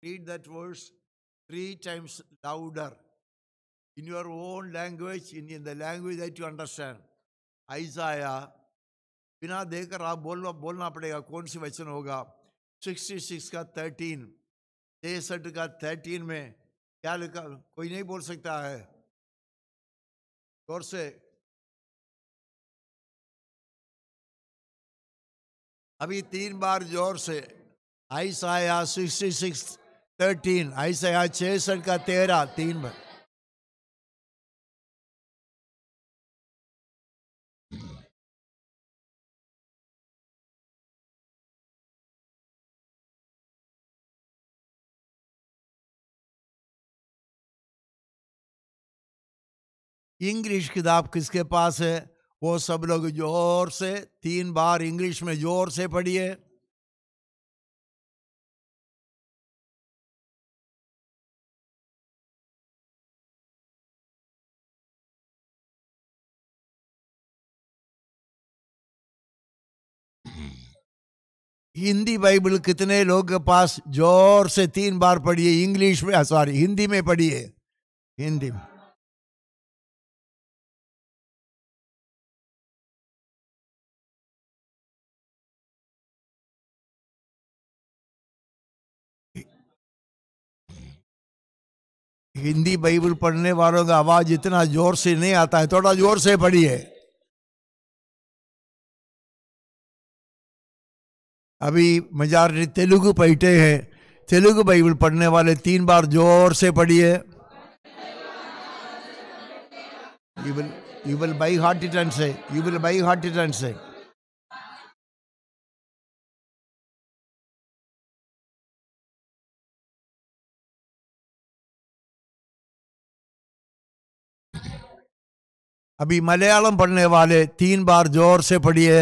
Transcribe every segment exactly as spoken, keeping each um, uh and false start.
read that verse three times louder in your own language, in, in the language that you understand. Isaiah, बिना देखकर आप बोलना बोलना पड़ेगा कौन सी वचन होगा. सिक्सटी सिक्स का थर्टीन, तिरसठ का थर्टीन में क्या लिखा? कोई नहीं बोल सकता है जोर से. अभी तीन बार जोर से. Isaiah sixty six thirteen, Isaiah छियासठ का तेरह, तीन बार. इंग्लिश किताब किसके पास है? वो सब लोग जोर से तीन बार इंग्लिश में जोर से पढ़िए. हिंदी बाइबल कितने लोग के पास? जोर से तीन बार पढ़िए. इंग्लिश में, सॉरी, हिंदी में पढ़िए. हिंदी में. हिंदी बाइबल पढ़ने वालों का आवाज इतना जोर से नहीं आता है, थोड़ा जोर से पढ़िए. अभी मेजॉरिटी तेलुगु पढ़ते हैं. तेलुगु बाइबल पढ़ने वाले तीन बार जोर से पढ़िए. You will, you will by heart it and say, you will by heart it and say. अभी मलयालम पढ़ने वाले तीन बार जोर से पढ़िए.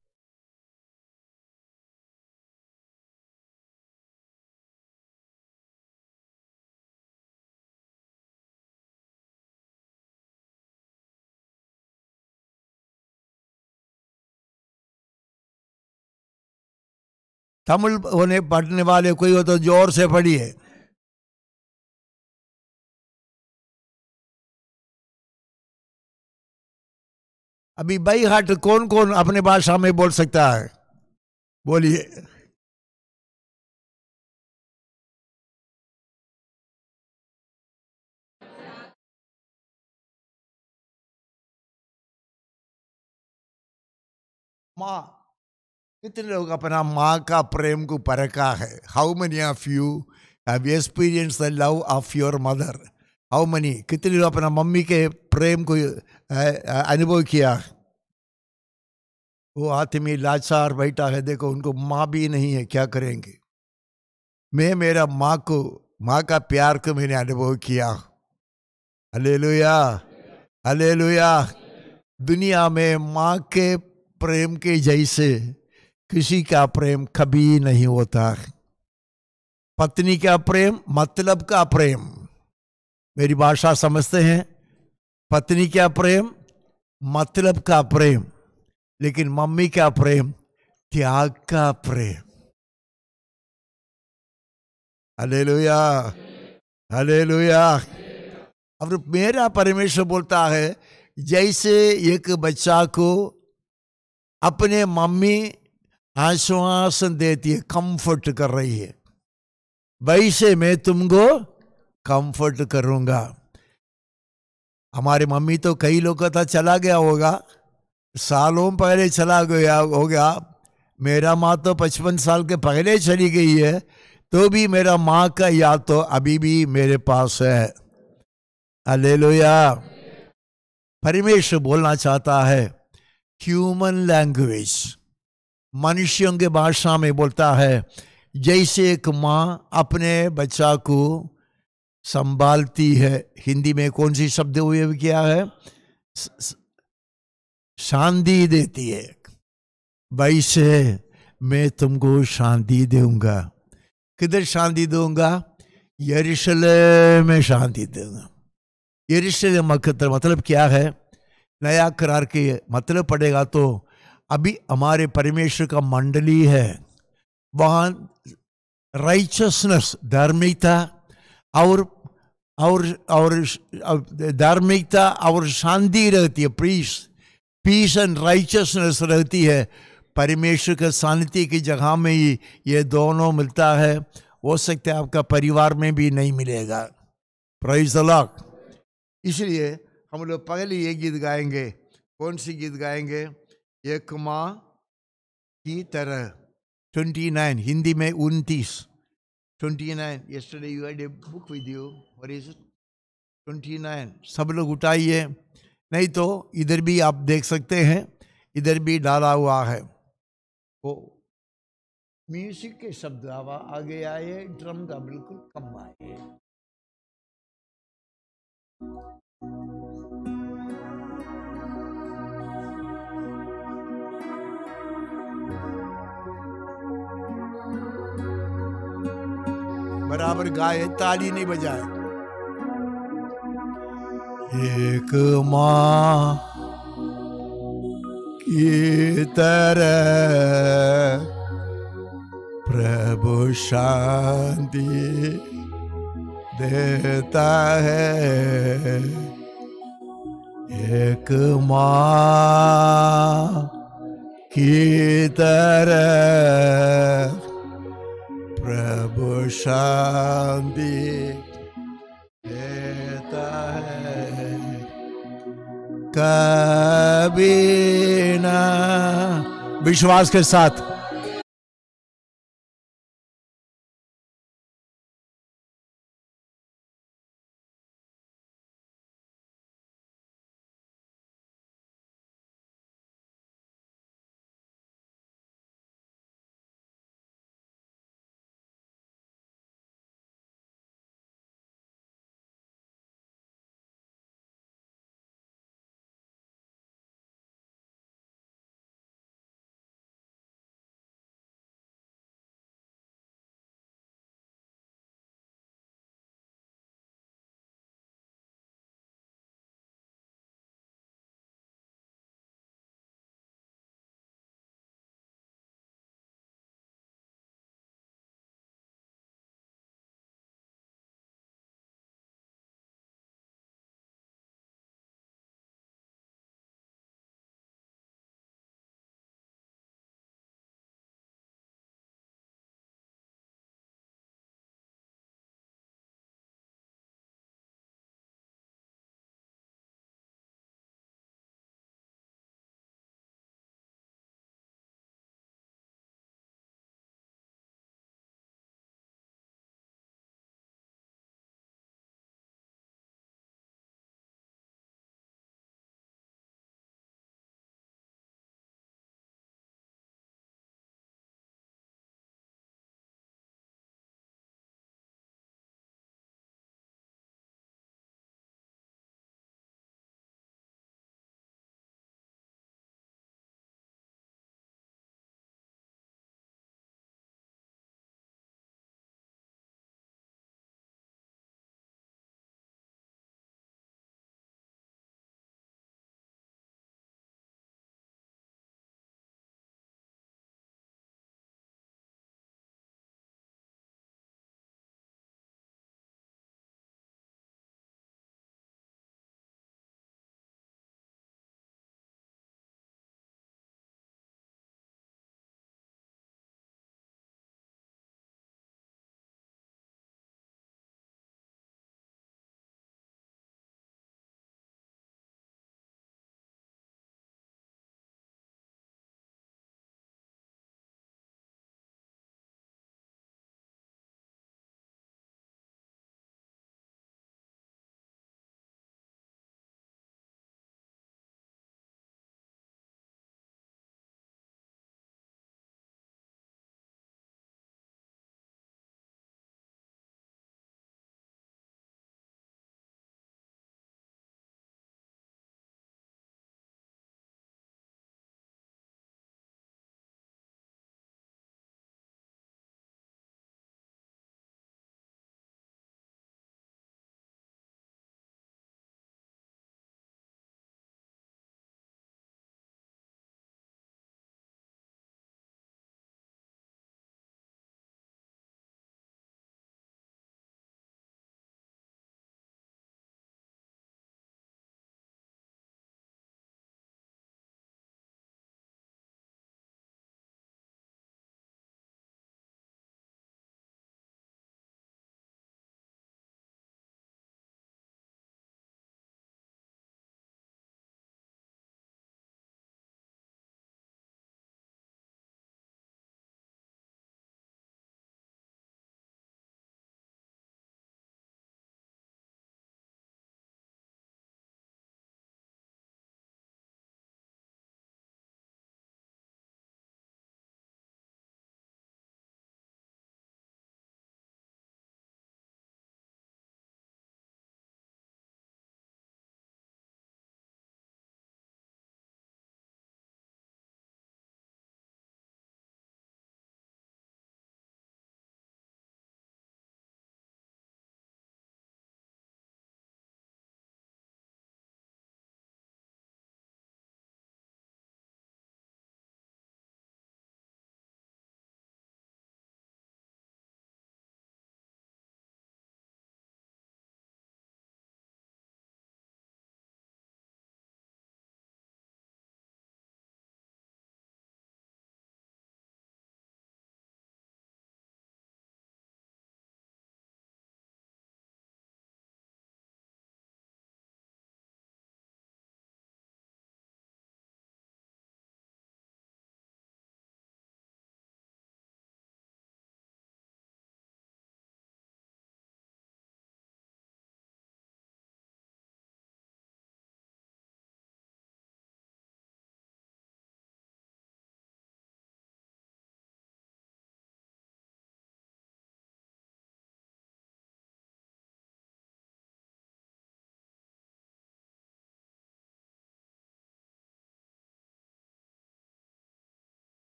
तमिल होने पढ़ने वाले कोई हो तो जोर से पढ़िए. अभी बाई हार्ट कौन कौन अपने भाषा में बोल सकता है? बोलिए. माँ, कितने लोग अपना माँ का प्रेम को परखा है? How many of you have experience the love of your mother? How many? कितने लोग अपना मम्मी के प्रेम को अनुभव किया? वो आदमी लाचार बैठा है, देखो उनको माँ भी नहीं है, क्या करेंगे? मैं मेरा माँ को, माँ का प्यार को मैंने अनुभव किया. Hallelujah, hallelujah. दुनिया में माँ के प्रेम के जैसे किसी का प्रेम कभी नहीं होता. पत्नी का प्रेम, मतलब का प्रेम. मेरी भाषा समझते हैं? पत्नी का प्रेम, मतलब का प्रेम. लेकिन मम्मी का प्रेम, त्याग का प्रेम. Hallelujah, hallelujah. अब मेरा परमेश्वर बोलता है, जैसे एक बच्चा को अपने मम्मी आश्वासन देती है, कंफर्ट कर रही है, वैसे मैं तुमको कंफर्ट करूंगा. हमारे मम्मी तो कई लोगों का चला गया होगा, सालों पहले चला गया होगा. मेरा माँ तो पचपन साल के पहले चली गई है, तो भी मेरा माँ का याद तो अभी भी मेरे पास है. हालेलुया. परमेश्वर बोलना चाहता है ह्यूमन लैंग्वेज, मनुष्यों के भाषा में बोलता है. जैसे एक माँ अपने बच्चा को संभालती है. हिंदी में कौन सी शब्द हुए क्या है? शांति देती है, वैसे मैं तुमको शांति दूंगा. किधर शांति दूंगा? यरूशलेम में शांति दूंगा. यरूशलेम मतलब क्या है? नया करार के मतलब पड़ेगा तो अभी हमारे परमेश्वर का मंडली है, वहाँ राइचसनेस, धार्मिकता और और और धार्मिकता और शांति रहती है, पीस पीस एंड राइचसनेस रहती है। परमेश्वर के सानिध्य की जगह में ही ये दोनों मिलता है। हो सकता है आपका परिवार में भी नहीं मिलेगा। Praise the lord. इसलिए हम लोग पहले ये गीत गाएंगे। कौन सी गीत गाएंगे? एक माँ की तरह, ट्वेंटी नाइन, हिंदी में उनतीस, twenty nine. yesterday you had a book with you, what is it? Twenty nine. सब लोग उठाइए, नहीं तो इधर भी आप देख सकते हैं, इधर भी डाला हुआ है। वो म्यूजिक के शब्द आगे आए, ड्रम का बिल्कुल कम आए। बराबर गाए, ताली नहीं बजाए। एक माँ की तरह प्रभु शांति देता है। एक माँ की तरह प्रभु शांति देता है। कभी ना, विश्वास के साथ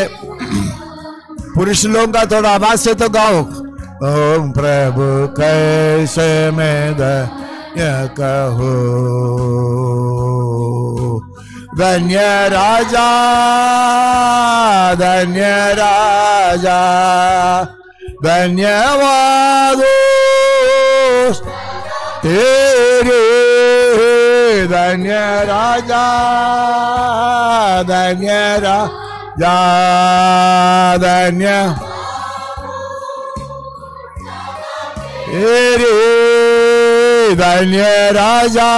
पुरुष लोगों का थोड़ा आवाज से तो गाओ। ओम प्रभु कैसे मैं धन्य कहूँ, धन्य राजा धन्य राजा धन्यवाद तेरे, धन्य राजा धन्य राजा धन्य तेरे, धन्य राजा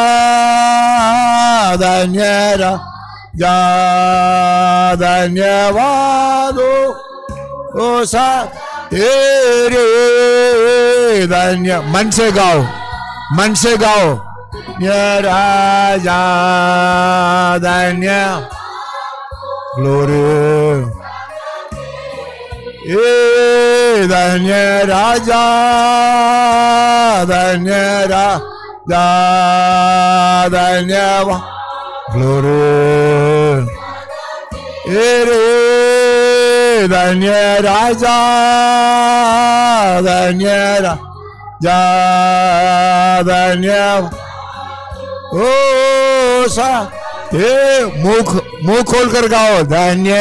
धन्य राजा धन्यवाद ओ सा तेरे, धन्य। मन से गाओ, मन से गाओ। धन्य राजा धन्य ग्लोरी, ए धन्य राजा धन्य राजा धन्यवाद ग्लोरी, ए रे धन्य राजा धन्य राजा धन्यवाद ओ सा ये मुख मुंह खोल कर गाओ। धन्य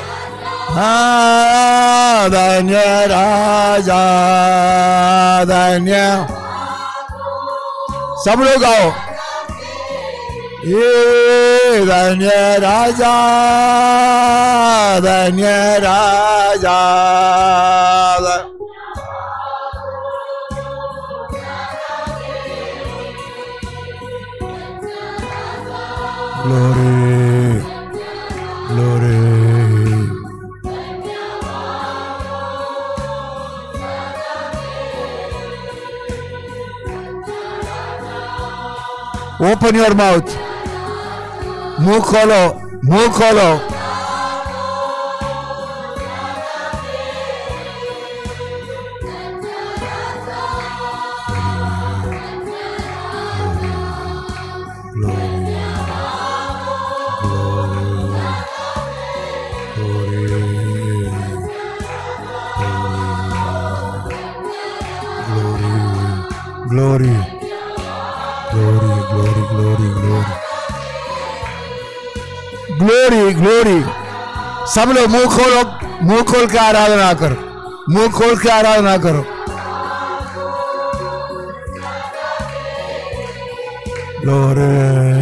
हाँ धन्य राजा धन्य, सब लोग गाओ। ये धन्य राजा धन्य राजा, glory, glory. Open your mouth. मुंह खोलो, मुंह खोलो। Glory, glory, glory, glory, glory, glory, glory. सब लोग मुंह खोलो, मुंह खोल के आराधना करो, मुंह खोल के आराधना करो। Glory,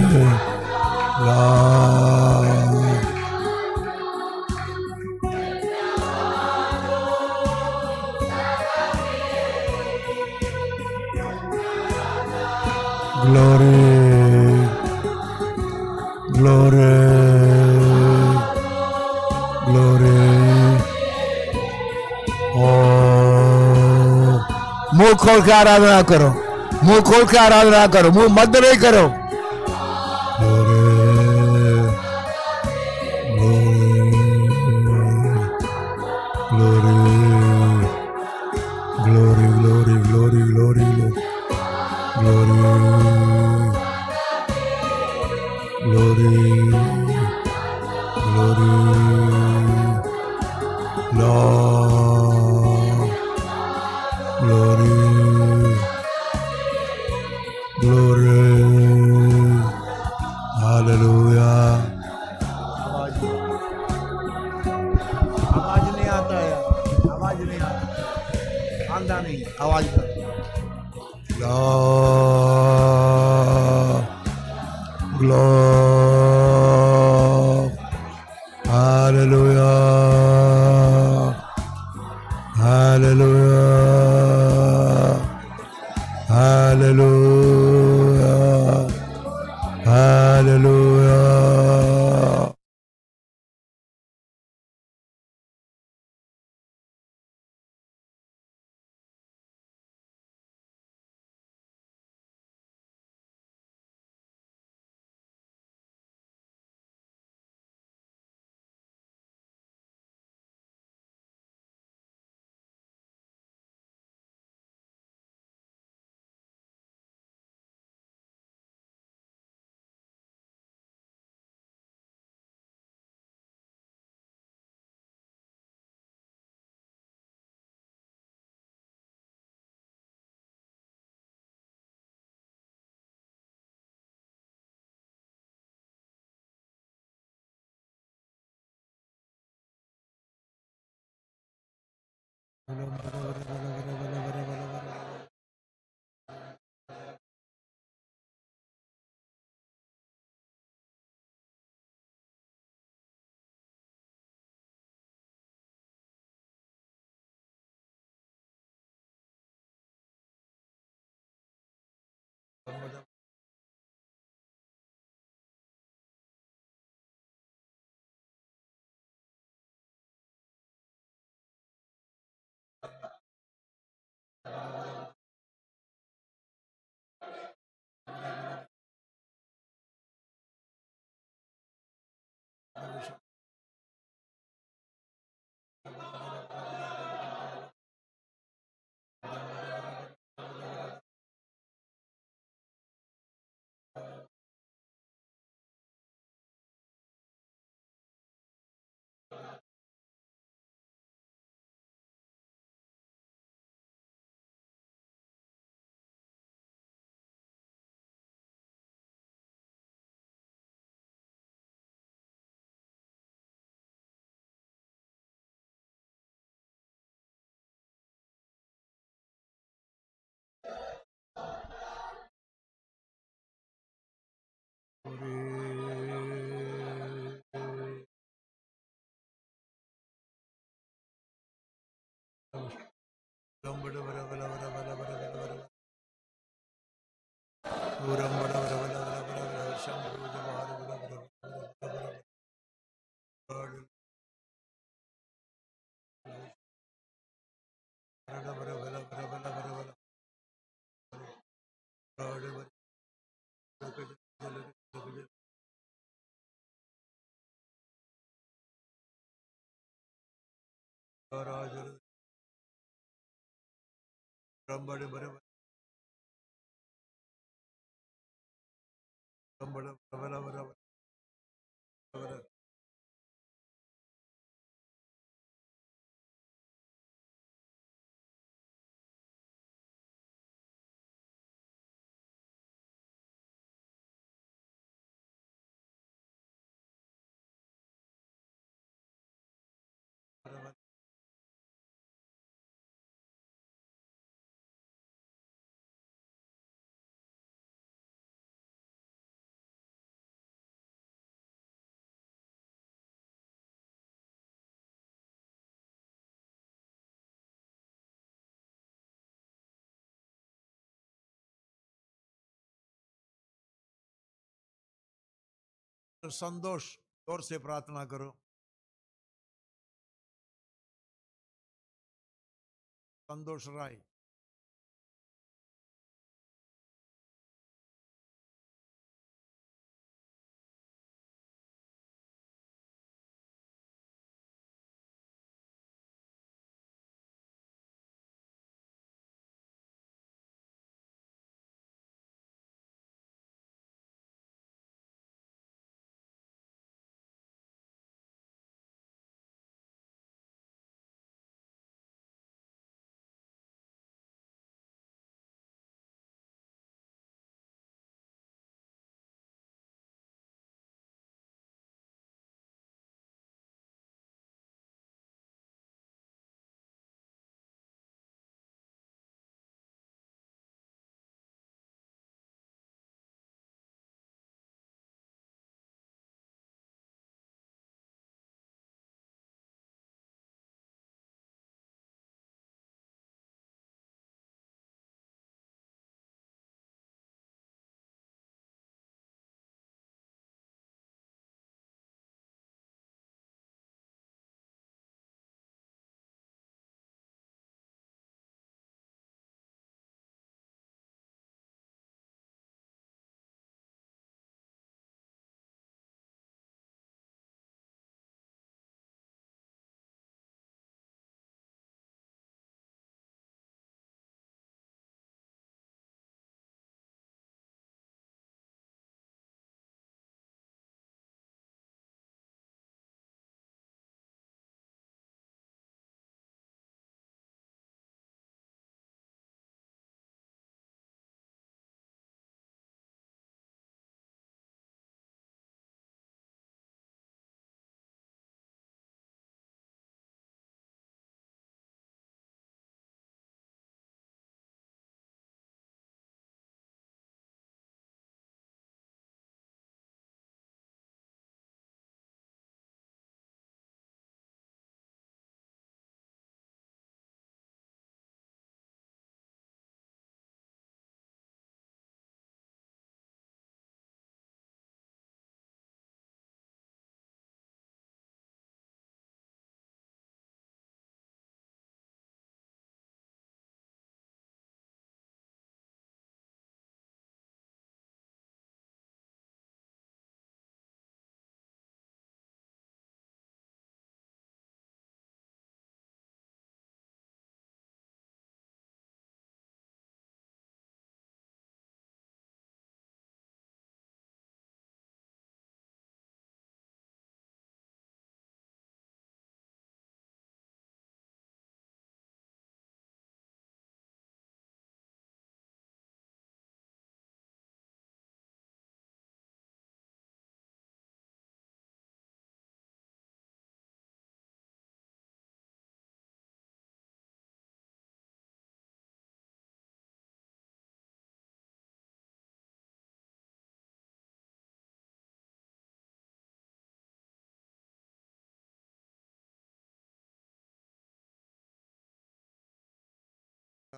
glory, glory, glory. Oh, मुंह खोल के आराधना करो, मुंह खोल के आराधना करो, मुंह मत नहीं करो। Glory, glory, glory, glory, glory, glory, glory, Lord, glory, glory, hallelujah. आवाज नहीं आता है, आवाज नहीं आता, आंदा नहीं, आवाज कर। Lord, Lord, hallelujah, hallelujah, hallelujah, hallelujah. संतोष जोर से प्रार्थना करो। संतोष राय।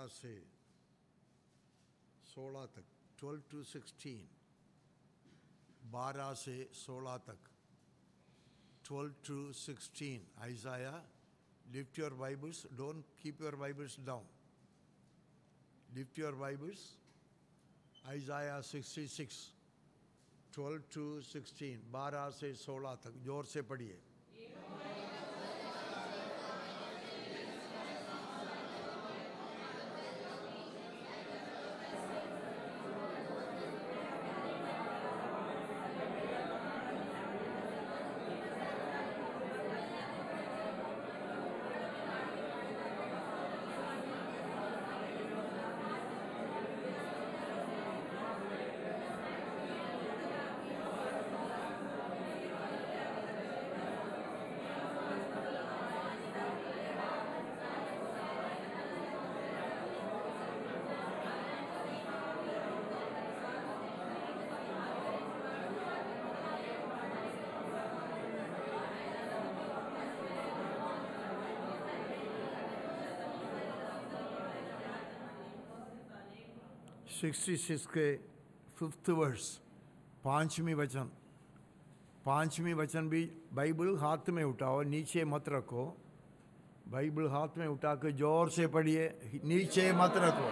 बारह से सोलह तक, ट्वेल्व टू सिक्सटीन, बारह से सोलह तक, twelve to sixteen, Isaiah. Lift your Bibles, don't keep your Bibles down. Lift your Bibles, Isaiah sixty-six, twelve to sixteen, बारह से सोलह तक, जोर से पढ़िए. सिक्सटी सिक्स के फिफ्थ वर्स, पांचवी वचन. पांचवी वचन भी बाइबल हाथ में उठाओ, नीचे मत रखो. बाइबल हाथ में उठा के जोर से पढ़िए, नीचे मत रखो.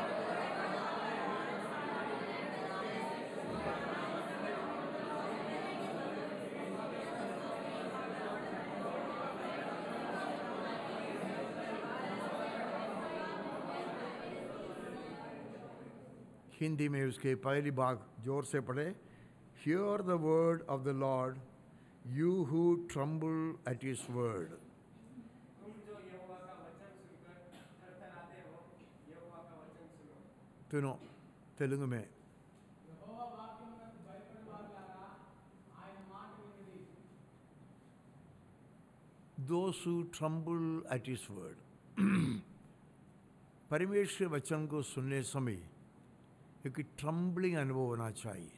हिंदी में उसके पहली भाग जोर से पढ़े. Hear the word of the Lord, you who tremble at His word. तुम जो यहोवा का वचन सुनकर थरथराते हो, यहोवा का वचन सुनो. सुनो तेलुगु में. यहोवा वाक्यమునకు భయపడువారులారా, ఆయన మాట వినుడి. Those who tremble at His word. परमेश्वर वचन को सुनने समय एक ट्रम्बलिंग अनुभव होना चाहिए.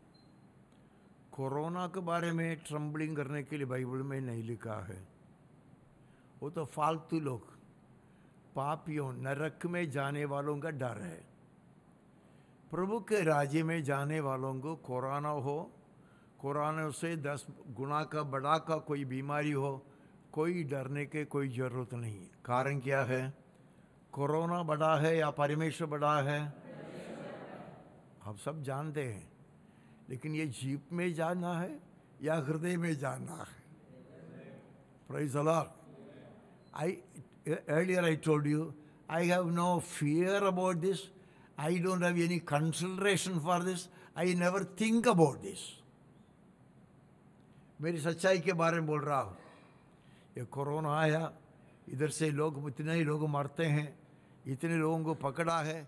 कोरोना के बारे में ट्रम्बलिंग करने के लिए बाइबल में नहीं लिखा है. वो तो फालतू लोग, पापियों, नरक में जाने वालों का डर है. प्रभु के राज्य में जाने वालों को कोरोना हो, कोरोना से दस गुना का बड़ा का कोई बीमारी हो, कोई डरने के कोई ज़रूरत नहीं. कारण क्या है? कोरोना बड़ा है या परमेश्वर बड़ा है? आप सब जानते हैं. लेकिन ये जीप में जाना है या हृदय में जाना है? Praise the Lord. I earlier I told you I have no fear about this. I don't have any consideration for this. I never think about this. मेरी सच्चाई के बारे में बोल रहा हूँ. ये कोरोना आया, इधर से लोग, इतने ही लोग मरते हैं, इतने लोगों को पकड़ा है.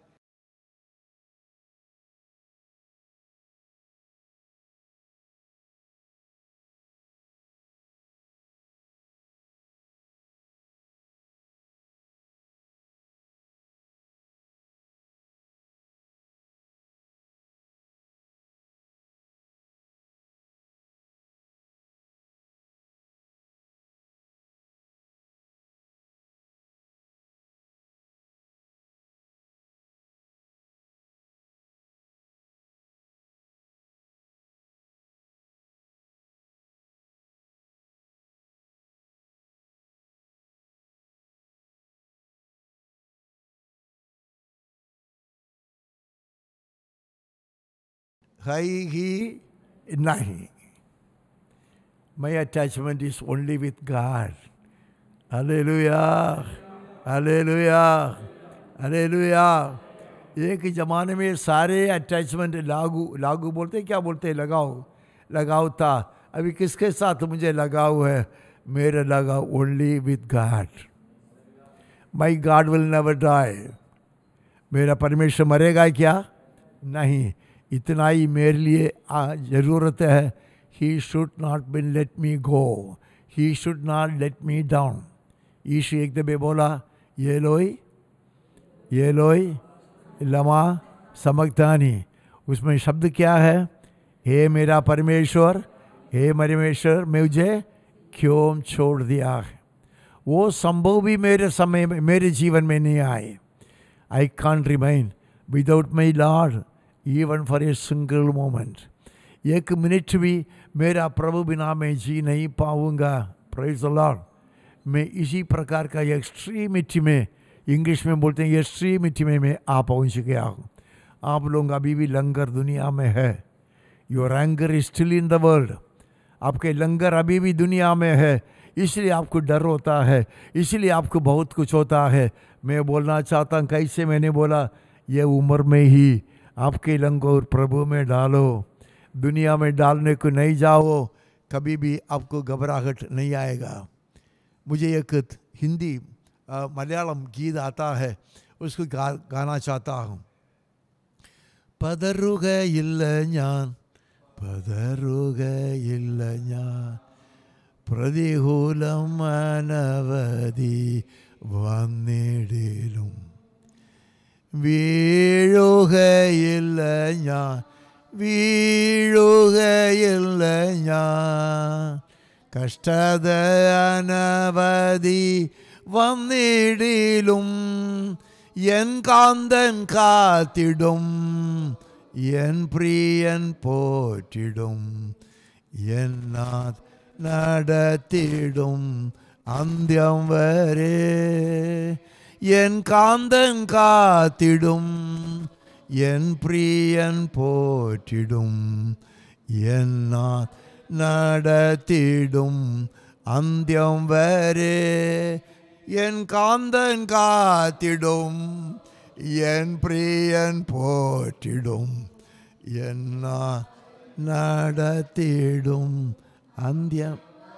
है ही नहीं. My attachment is only with God. Hallelujah, Hallelujah, Hallelujah. एक ज़माने में सारे अटैचमेंट लागू लागू बोलते क्या बोलते लगाव लगाव था. अभी किसके साथ मुझे लगाव है? मेरा लगाव only with God. My God will never die. मेरा परमेश्वर मरेगा क्या? नहीं. इतना ही मेरे लिए ज़रूरत है. He should not been let me go. He should not let me down. Yeshu एक दफे बोला, ये लोई ये लोई लमा समक्तानी. उसमें शब्द क्या है? हे मेरा परमेश्वर, हे परमेश्वर, मुझे क्यों छोड़ दिया है? वो संभव भी मेरे समय में, मेरे जीवन में नहीं आए. I can't remain without my Lord even for a single moment. एक मिनट भी मेरा प्रभु बिना मैं जी नहीं पाऊंगा. Praise the Lord. मैं इसी प्रकार का एक्सट्रीमिटी में, इंग्लिश में बोलते हैं एक्सट्रीमिटी में मैं आ पहुंच गया हूँ. आप लोग अभी भी लंगर दुनिया में है. Your anger is still in the world. आपके लंगर अभी भी दुनिया में है, इसलिए आपको डर होता है, इसलिए आपको बहुत कुछ होता है. मैं बोलना चाहता हूँ, कैसे मैंने बोला, ये उम्र में ही आपके लंगर प्रभु में डालो. दुनिया में डालने को नहीं जाओ, कभी भी आपको घबराहट नहीं आएगा. मुझे एक हिंदी मलयालम गीत आता है, उसको गा, गाना चाहता हूँ. പതറുകയില്ല ഞാൻ, പതറുകയില്ല ഞാൻ, പ്രതികൂലം അനവധി വന്നിടിലും വീഴുകയില്ല ഞാൻ, വീഴുകയില്ല ഞാൻ, കഷ്ടത അനവധി വന്നിടിലും എൻ കാന്തൻ കാത്തിടും, എൻ പ്രിയൻ പോറ്റിടും, എന്നാത് നടത്തിടും അന്ത്യം വരെ. എൻ കാന്തൻ കാത്തിടും, എൻ പ്രിയൻ പോറ്റിടും, എന്നാത് നടത്തിടും അന്ത്യം വരെ. എൻ കാന്തൻ കാത്തിടും, എൻ പ്രിയൻ പോറ്റിടും, എന്നാ നടത്തിടും अंध्या.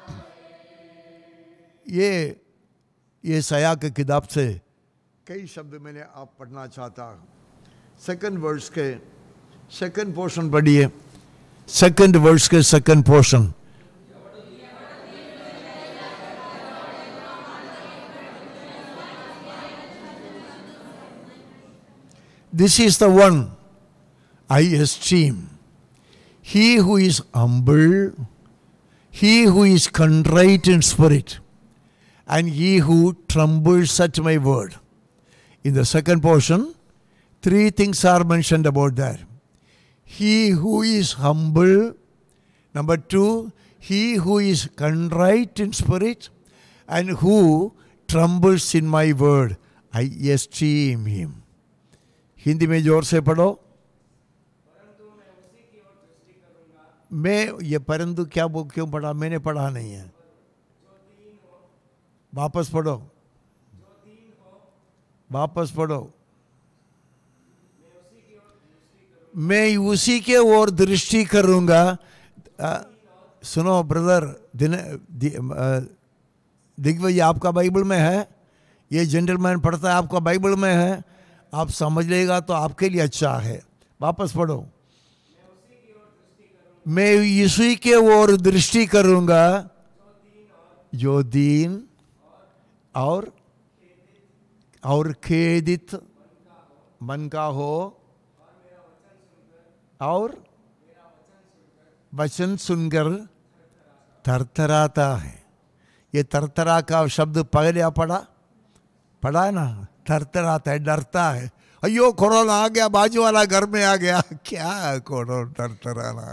ये ये सया के किताब से कई शब्द मैंने आप पढ़ना चाहता हूँ. सेकंड वर्स के सेकंड पोर्शन पढ़िए. सेकंड वर्स के second portion. This is the one I esteem. He who is humble, he who is contrite in spirit, and he who trembles at my word. In the second portion, three things are mentioned about that. He who is humble. Number two, he who is contrite in spirit, and who trembles in my word. I esteem him. Hindi में जोर से पढ़ो. मैं ये परंतु क्या वो क्यों पढ़ा, मैंने पढ़ा नहीं है. वापस पढ़ो, वापस पढ़ो. मैं उसी के ओर दृष्टि करूंगा. सुनो ब्रदर दिन दिग्विजय, आपका बाइबल में है, ये जेंटलमैन पढ़ता है, आपका बाइबल में है, आप समझ लेगा तो आपके लिए अच्छा है. वापस पढ़ो. मैं यीशु के ओर दृष्टि करूंगा जो दीन और और खेदित मन का हो और वचन सुनकर थरथराता है. ये थरथरा का शब्द पहले पढ़ा पढ़ा है ना. थरथराता है, डरता है. अयो कोरोना आ गया, बाजू वाला घर में आ गया, क्या कोरोना थरथराना.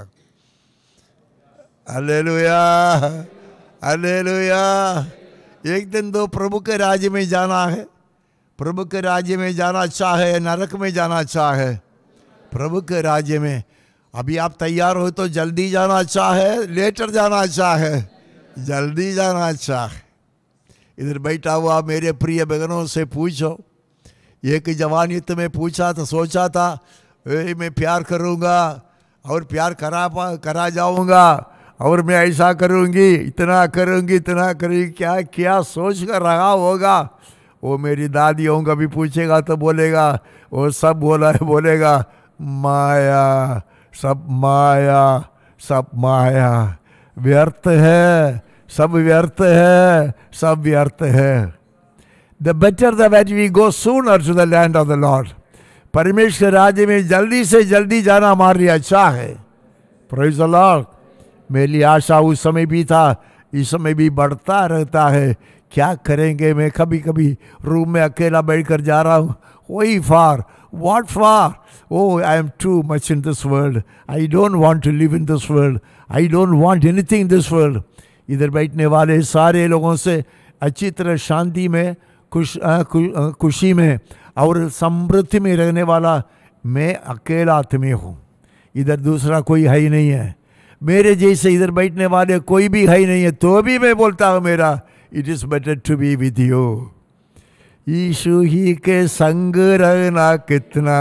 Hallelujah, hallelujah. एक दिन तो प्रभु के राज्य में जाना है. प्रभु के राज्य में जाना चाहे, नरक में जाना चाहे, प्रभु के राज्य में. अभी आप तैयार हो तो जल्दी जाना चाहे, लेटर जाना चाहे, जल्दी जाना चाहे. इधर बैठा हुआ मेरे प्रिय बहनों से पूछो. एक जवानियत में पूछा तो सोचा था ए, मैं प्यार करूँगा और प्यार करा करा जाऊँगा और मैं ऐसा करूँगी, इतना करूँगी, इतना करूँगी. क्या क्या सोच कर रहा होगा. वो मेरी दादी होगा भी पूछेगा तो बोलेगा, वो सब बोला है, बोलेगा माया, सब माया, सब माया, व्यर्थ है, सब व्यर्थ है, सब व्यर्थ है. The better that we go sooner to the land of the Lord. परमेश्वर राज्य में जल्दी से जल्दी जाना हमारे लिए अच्छा है. Praise the Lord. मेरी आशा उस समय भी था, इस समय भी बढ़ता रहता है. क्या करेंगे. मैं कभी कभी रूम में अकेला बैठकर जा रहा हूँ, Why far? What far? Oh, I am too much in this world. I don't want to live in this world. I don't want anything in this world. इधर बैठने वाले सारे लोगों से अच्छी तरह शांति में, खुश खुशी में और समृद्धि में रहने वाला मैं अकेला आदमी हूँ. इधर दूसरा कोई है ही नहीं है. मेरे जैसे इधर बैठने वाले कोई भी है ही नहीं है. तो भी मैं बोलता हूँ मेरा it is better to be with you. Yeshu ही के संग रहना कितना,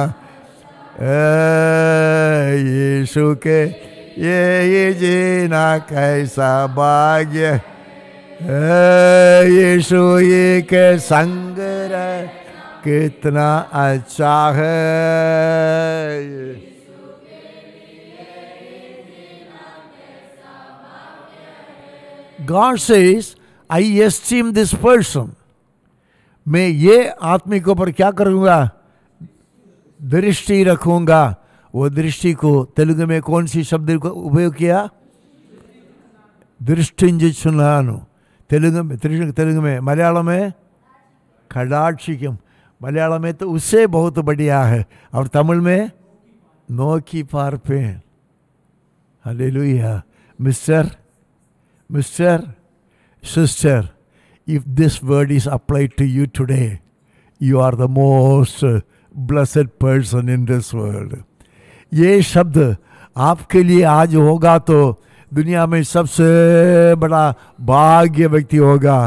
यीशु के ये ये जीना कैसा भाग्य, यीशु ही के संग रह कितना अच्छा है. God says, I esteem this person. मैं ये आदमी के ऊपर क्या करूँगा? दृष्टि रखूँगा. वो दृष्टि को तेलुगु में कौन सी शब्द को उपयोग किया? दृष्टिंजुचुन्नानु. तेलुगु में तेलुगु में मलयालम में कडाक्षिकम. मलयालम में तो उससे बहुत बढ़िया है. और तमिल में नोकी पार्पेन. Hallelujah. Mister Mister, sister, if this word is applied to you today, you are the most blessed person in this world. ये शब्द आपके लिए आज होगा तो दुनिया में सबसे बड़ा भाग्य व्यक्ति होगा.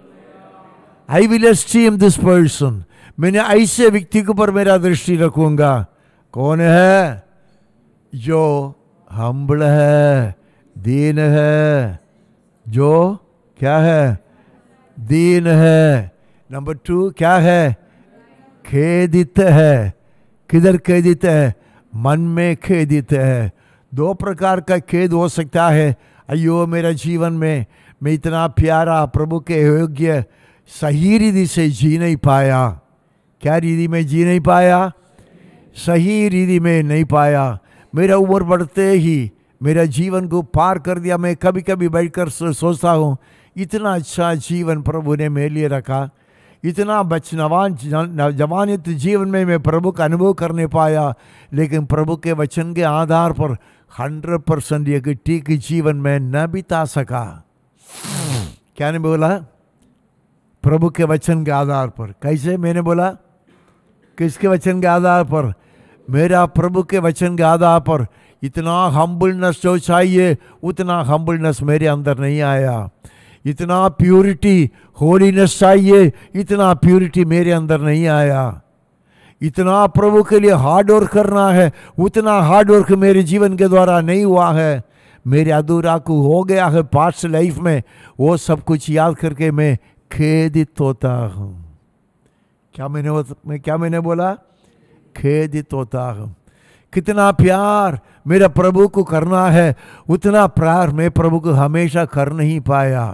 I will esteem this person. मैंने ऐसे व्यक्ति के ऊपर मेरा दृष्टि रखूंगा. कौन है? जो हम्बल है, दीन है, जो क्या है? दीन है. नंबर टू क्या है? खेदित है. किधर खेदित है? मन में खेदित है. दो प्रकार का खेद हो सकता है. अयो मेरा जीवन में मैं इतना प्यारा प्रभु के योग्य सही रीति से जी नहीं पाया. क्या रीति में जी नहीं पाया? सही रीति में नहीं पाया. मेरा उम्र बढ़ते ही मेरा जीवन को पार कर दिया. मैं कभी कभी बैठकर सोचता हूँ इतना अच्छा जीवन प्रभु ने मेरे लिए रखा. इतना बचनवान जवानियत जीवन में मैं प्रभु का अनुभव करने पाया. लेकिन प्रभु के वचन के आधार पर हंड्रेड परसेंट एक ठीक जीवन में न बिता सका. क्या ने बोला? प्रभु के वचन के आधार पर. कैसे? मैंने बोला किसके वचन के आधार पर? मेरा प्रभु के वचन के आधार पर. इतना हम्बलनेस जो चाहिए उतना हम्बलनेस मेरे अंदर नहीं आया. इतना प्यूरिटी होलीनेस चाहिए इतना प्यूरिटी मेरे अंदर नहीं आया. इतना प्रभु के लिए हार्ड वर्क करना है उतना हार्ड वर्क मेरे जीवन के द्वारा नहीं हुआ है. मेरे अधूरा को हो गया है पास्ट लाइफ में. वो सब कुछ याद करके मैं खेदित होता हूँ. क्या मैंने मैं क्या मैंने बोला? खेदित होता हूँ. कितना प्यार मेरा प्रभु को करना है उतना प्यार मैं प्रभु को हमेशा कर नहीं पाया.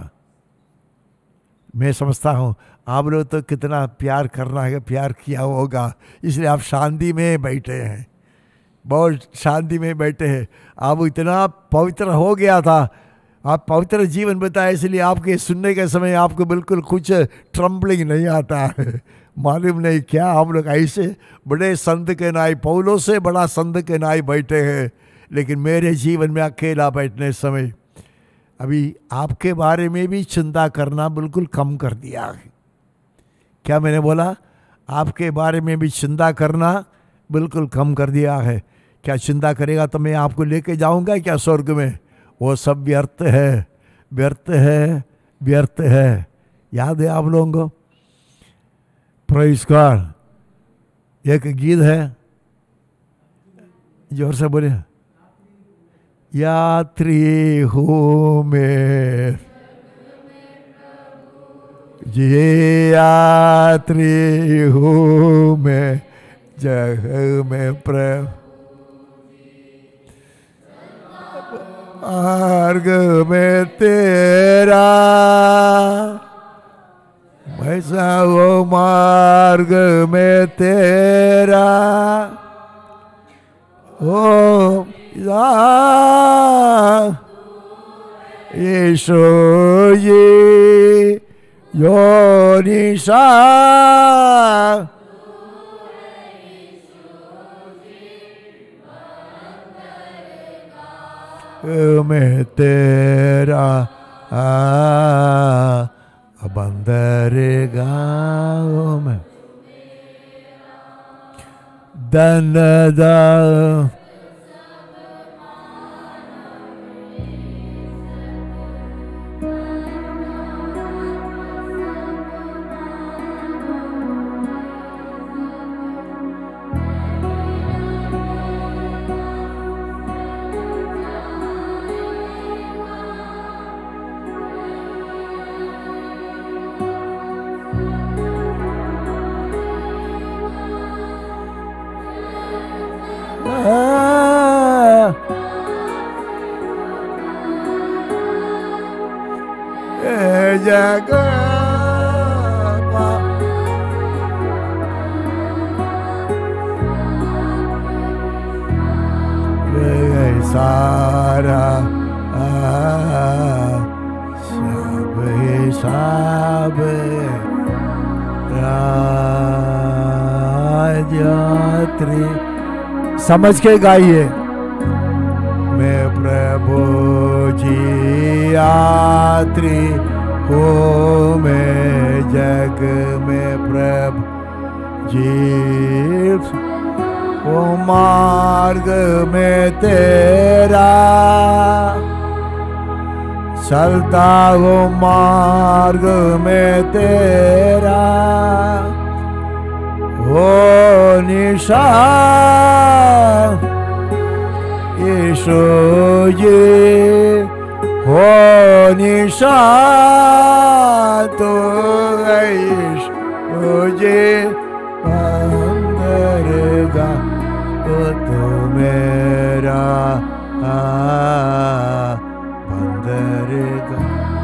मैं समझता हूँ आप लोग तो कितना प्यार करना है प्यार किया होगा इसलिए आप शांति में बैठे हैं. बहुत शांति में बैठे हैं. आप इतना पवित्र हो गया था. आप पवित्र जीवन बताए इसलिए आपके सुनने के समय आपको बिल्कुल कुछ ट्रम्बलिंग नहीं आता है. मालूम नहीं क्या हम लोग ऐसे बड़े संत के नाई पौलों से बड़ा संत के नाई बैठे हैं. लेकिन मेरे जीवन में अकेला बैठने समय अभी आपके बारे में भी चिंता करना बिल्कुल कम कर दिया है. क्या मैंने बोला? आपके बारे में भी चिंता करना बिल्कुल कम कर दिया है. क्या चिंता करेगा तो मैं आपको लेके जाऊंगा क्या स्वर्ग में? वो सब व्यर्थ है, व्यर्थ है, व्यर्थ है. याद है आप लोगों को? Praise God. एक गीत है, जोर से बोले. यात्री हूँ मैं, ये यात्री हूँ मैं जग में प्रेम मार्ग में तेरा. वैसा वो मार्ग में तेरा. ओ यीशु जी यो निशा में तेरा आ, बंदर गाँव में दन दा सारा सब हिसाब राजयात्री समझ के गाइए। मैं प्रभु जी यात्री हूँ, मैं जग में प्रभु जी वो मार्ग में तेरा चलता हो, मार्ग में तेरा हो निशान यीशु जी हो निशान तो यीशु जी बंदरगा तो मेरा बंदरगा।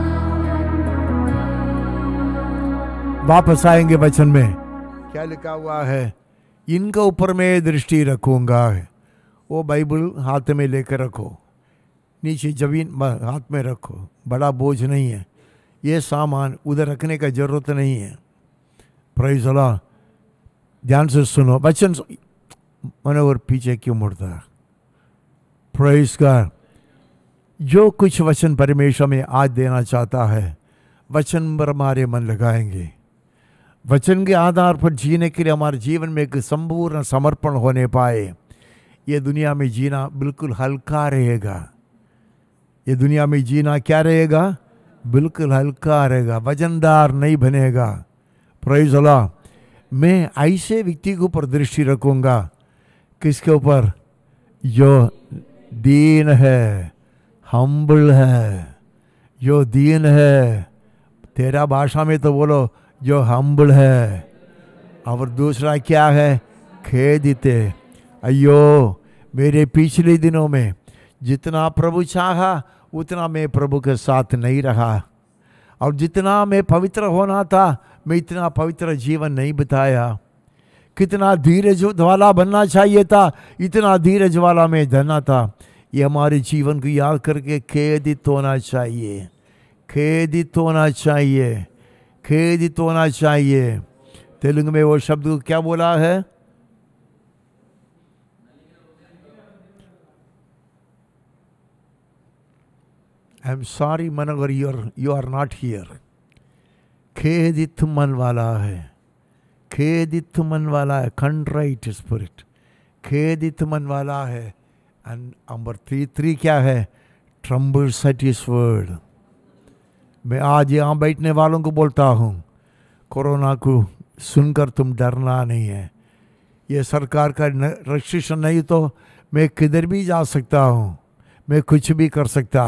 वापस आएंगे वचन में क्या लिखा हुआ है, इनके ऊपर मैं दृष्टि रखूंगा। वो बाइबल हाथ में लेकर रखो, नीचे जमीन हाथ में रखो, बड़ा बोझ नहीं है ये सामान, उधर रखने का जरूरत नहीं है। Praise Allah. ध्यान से सुनो वचन, मनोवर पीछे क्यों मुड़ता है। Praise God. जो कुछ वचन परमेश्वर में आज देना चाहता है, वचन पर हमारे मन लगाएंगे, वचन के आधार पर जीने के लिए हमारे जीवन में एक संपूर्ण समर्पण होने पाए, ये दुनिया में जीना बिल्कुल हल्का रहेगा। ये दुनिया में जीना क्या रहेगा, बिल्कुल हल्का रहेगा, वजनदार नहीं बनेगा। Praise Allah. मैं ऐसे व्यक्ति के ऊपर दृष्टि रखूंगा, किसके ऊपर, जो दीन है, हम्बल है, जो दीन है। तेरा भाषा में तो बोलो जो हम्बल है, और दूसरा क्या है, खेदित। अयो मेरे पिछले दिनों में जितना प्रभु चाहा उतना मैं प्रभु के साथ नहीं रहा, और जितना मैं पवित्र होना था मैं इतना पवित्र जीवन नहीं बिताया। कितना धीरज वाला बनना चाहिए था, इतना धीरज वाला मैं धना था। ये हमारे जीवन को याद करके खेदित होना चाहिए, खेदित होना चाहिए, खेदित होना चाहिए। तेलुगु में वो शब्द को क्या बोला है, आई एम सॉरी मनोगर you are you are not here. खेदित मन वाला है, खेदित मन वाला है, कंट्राइट स्पिरिट, खेदित मन वाला है। एंड नंबर थ्री थ्री क्या है, ट्रम्बल्स एट हिज वर्ड। मैं आज यहाँ बैठने वालों को बोलता हूँ, कोरोना को सुनकर तुम डरना नहीं है। ये सरकार का रेस्ट्रिक्शन नहीं तो मैं किधर भी जा सकता हूँ, मैं कुछ भी कर सकता,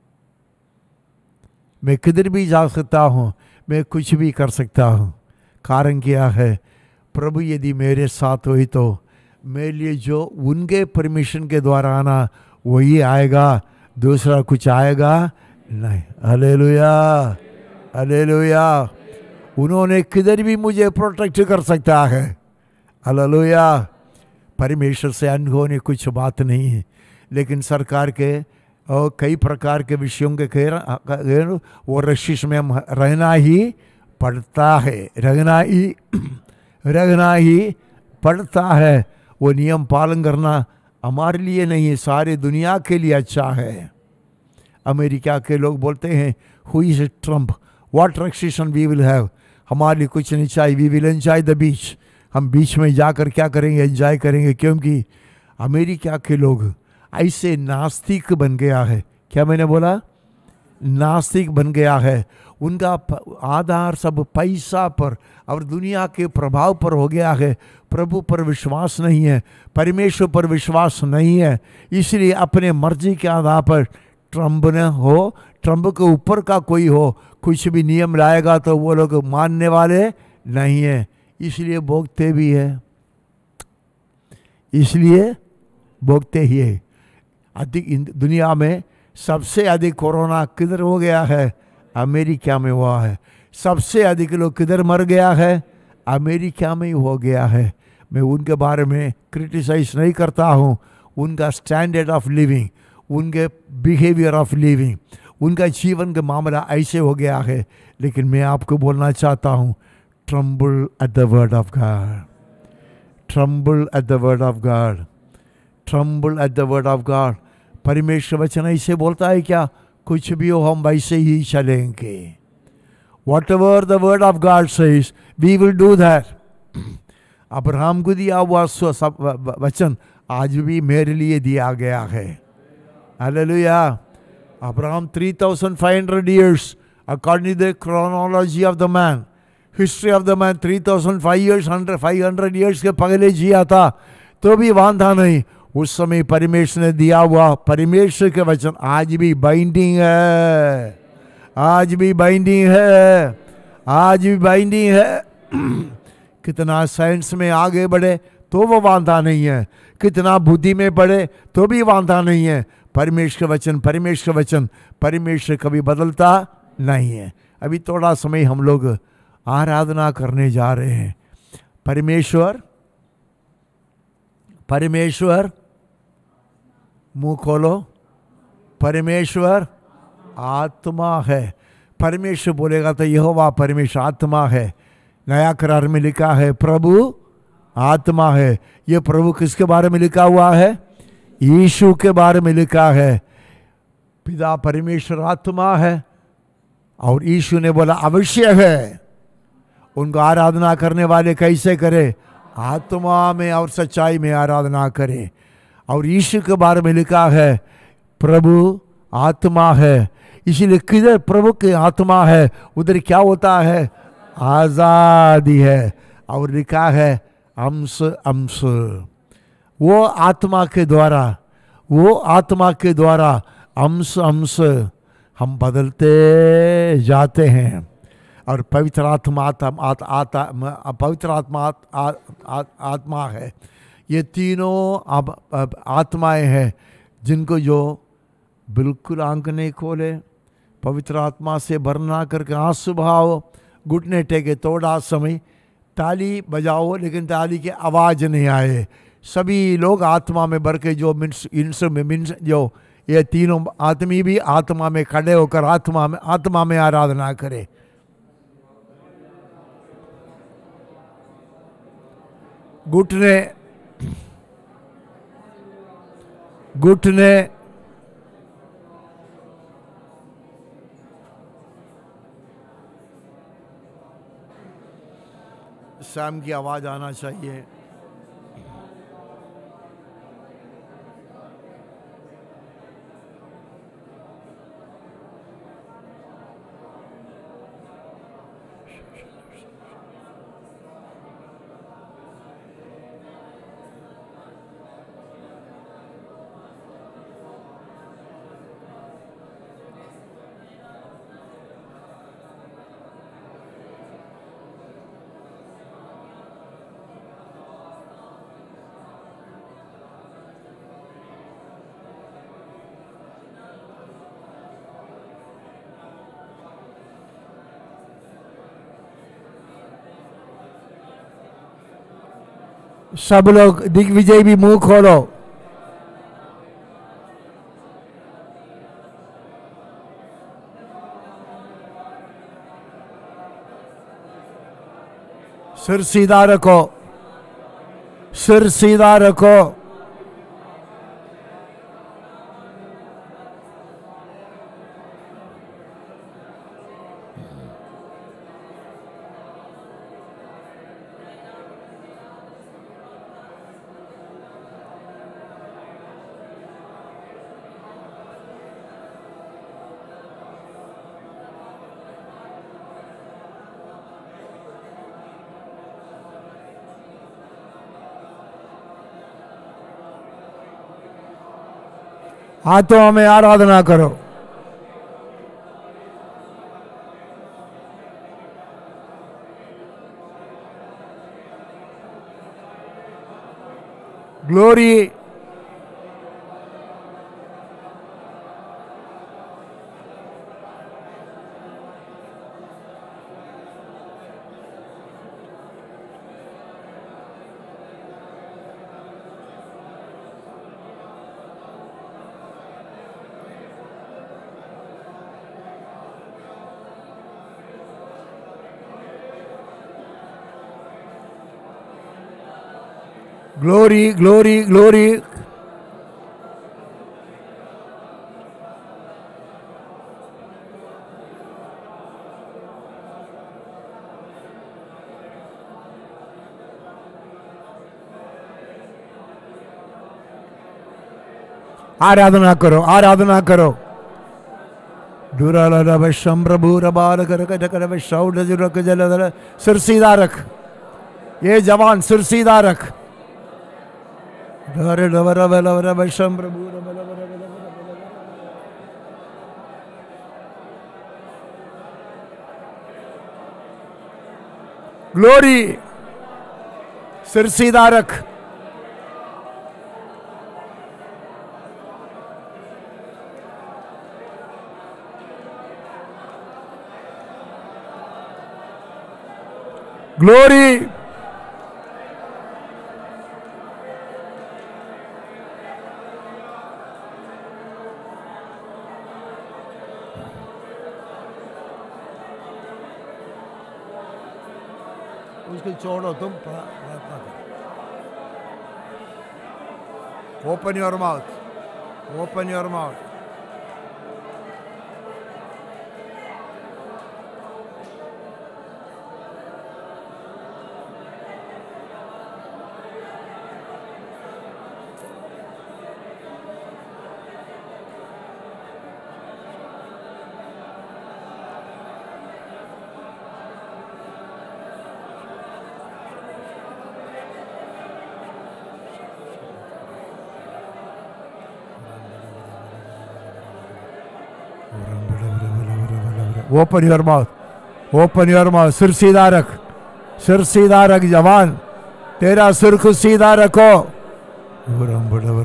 मैं किधर भी जा सकता हूँ, मैं कुछ भी कर सकता हूँ। कारण क्या है, प्रभु यदि मेरे साथ हुई तो मेरे लिए जो उनके परमिशन के द्वारा आना वही आएगा, दूसरा कुछ आएगा नहीं। Hallelujah, hallelujah. उन्होंने किधर भी मुझे प्रोटेक्ट कर सकता है। हालेलुया। परमेश्वर से अनहोनी कुछ बात नहीं है, लेकिन सरकार के और कई प्रकार के विषयों के कह वो रशिश में हम रहना ही पड़ता है, रहना ही रहना ही पड़ता है। वो नियम पालन करना हमारे लिए नहीं है, सारे दुनिया के लिए अच्छा है। अमेरिका के लोग बोलते हैं who is Trump, what restriction we will have, हमारे लिए कुछ नहीं चाहिए, we will enjoy the beach, हम बीच में जाकर क्या करेंगे, एंजॉय करेंगे। क्योंकि अमेरिका के लोग ऐसे नास्तिक बन गया है, क्या मैंने बोला, नास्तिक बन गया है। उनका आधार सब पैसा पर और दुनिया के प्रभाव पर हो गया है। प्रभु पर विश्वास नहीं है, परमेश्वर पर विश्वास नहीं है, इसलिए अपने मर्जी के आधार पर ट्रम्प न हो, ट्रम्प के ऊपर का कोई हो, कुछ भी नियम लाएगा तो वो लोग मानने वाले नहीं है, इसलिए भोगते भी है, इसलिए भोगते ही है। अधिक दुनिया में सबसे अधिक कोरोना किधर हो गया है, अमेरिका में हुआ है। सबसे अधिक लोग किधर मर गया है, अमेरिका में ही हो गया है। मैं उनके बारे में क्रिटिसाइज नहीं करता हूँ, उनका स्टैंडर्ड ऑफ लिविंग, उनके बिहेवियर ऑफ लिविंग, उनका जीवन का मामला ऐसे हो गया है। लेकिन मैं आपको बोलना चाहता हूँ, tremble at the word of God, tremble at the word of God, tremble at the word of God. परमेश्वर वचन ऐसे बोलता है क्या, कुछ भी हो हम वैसे ही चलेंगे। Whatever the word of God says we will do that. Abraham को दिया हुआ वचन आज भी मेरे लिए दिया गया है। Hallelujah. Abraham three thousand five hundred years according to the chronology of the man, history of the man, three thousand five years hundred five hundred years के पहले जिया था, तो भी वांधा नहीं। उस समय परमेश्वर ने दिया हुआ परमेश्वर के वचन आज भी बाइंडिंग है, आज भी बाइंडिंग है, आज भी बाइंडिंग है। कितना साइंस में आगे बढ़े तो वो वांधा नहीं है, कितना बुद्धि में बढ़े तो भी वांधा नहीं है। परमेश्वर वचन, परमेश्वर वचन, परमेश्वर कभी बदलता नहीं है। अभी थोड़ा समय हम लोग आराधना करने जा रहे हैं। परमेश्वर, परमेश्वर, मुंह खोलो, परमेश्वर आत्मा है। परमेश्वर बोलेगा तो यहोवा परमेश्वर आत्मा है। नया करार में लिखा है प्रभु आत्मा है। ये प्रभु किसके बारे में लिखा हुआ है, यीशु के बारे में लिखा है। पिता परमेश्वर आत्मा है और यीशु ने बोला अवश्य है। उनको आराधना करने वाले कैसे करे, आत्मा में और सच्चाई में आराधना करें। और यीशु के बारे में लिखा है प्रभु आत्मा है, इसीलिए किधर प्रभु की आत्मा है उधर क्या होता है, आजादी है। और लिखा है अंश अंश, वो आत्मा के द्वारा, वो आत्मा के द्वारा अंश अंश हम बदलते जाते हैं। और पवित्र आत्मा आत्मा आत्मा पवित्र आत्मा आ, आ, आत्मा है। ये तीनों आत्माएं हैं जिनको जो बिल्कुल आंख नहीं खोले, पवित्र आत्मा से भरना करके आंसू बहाओ, घुटने टेके, थोड़ा समय ताली बजाओ लेकिन ताली की आवाज़ नहीं आए। सभी लोग आत्मा में भर के जो मिन्स इंस में मिन्स जो ये तीनों आदमी भी आत्मा में खड़े होकर आत्मा में आत्मा में आराधना करें। घुटने घुटने सैम की आवाज आना चाहिए। सब लोग दिग्विजय भी मुंह खोलो। सिर सीधा रखो, सिर सीधा रखो। हाथों में आराधना करो। Glory, glory, glory, glory. आराधना करो, आराधना करो। सिर सीधा रख, ये जवान सिर सीधा रख। ग्लोरी, सिर सीधा रख। ग्लोरी, उसको छोड़ो, तुम प्रार्थना करो। Open your mouth, open your mouth. Open your mouth, open your mouth. सिर सीधा रख, सिर सीधा रख जवान, तेरा सिर को सीधा रखो। जरा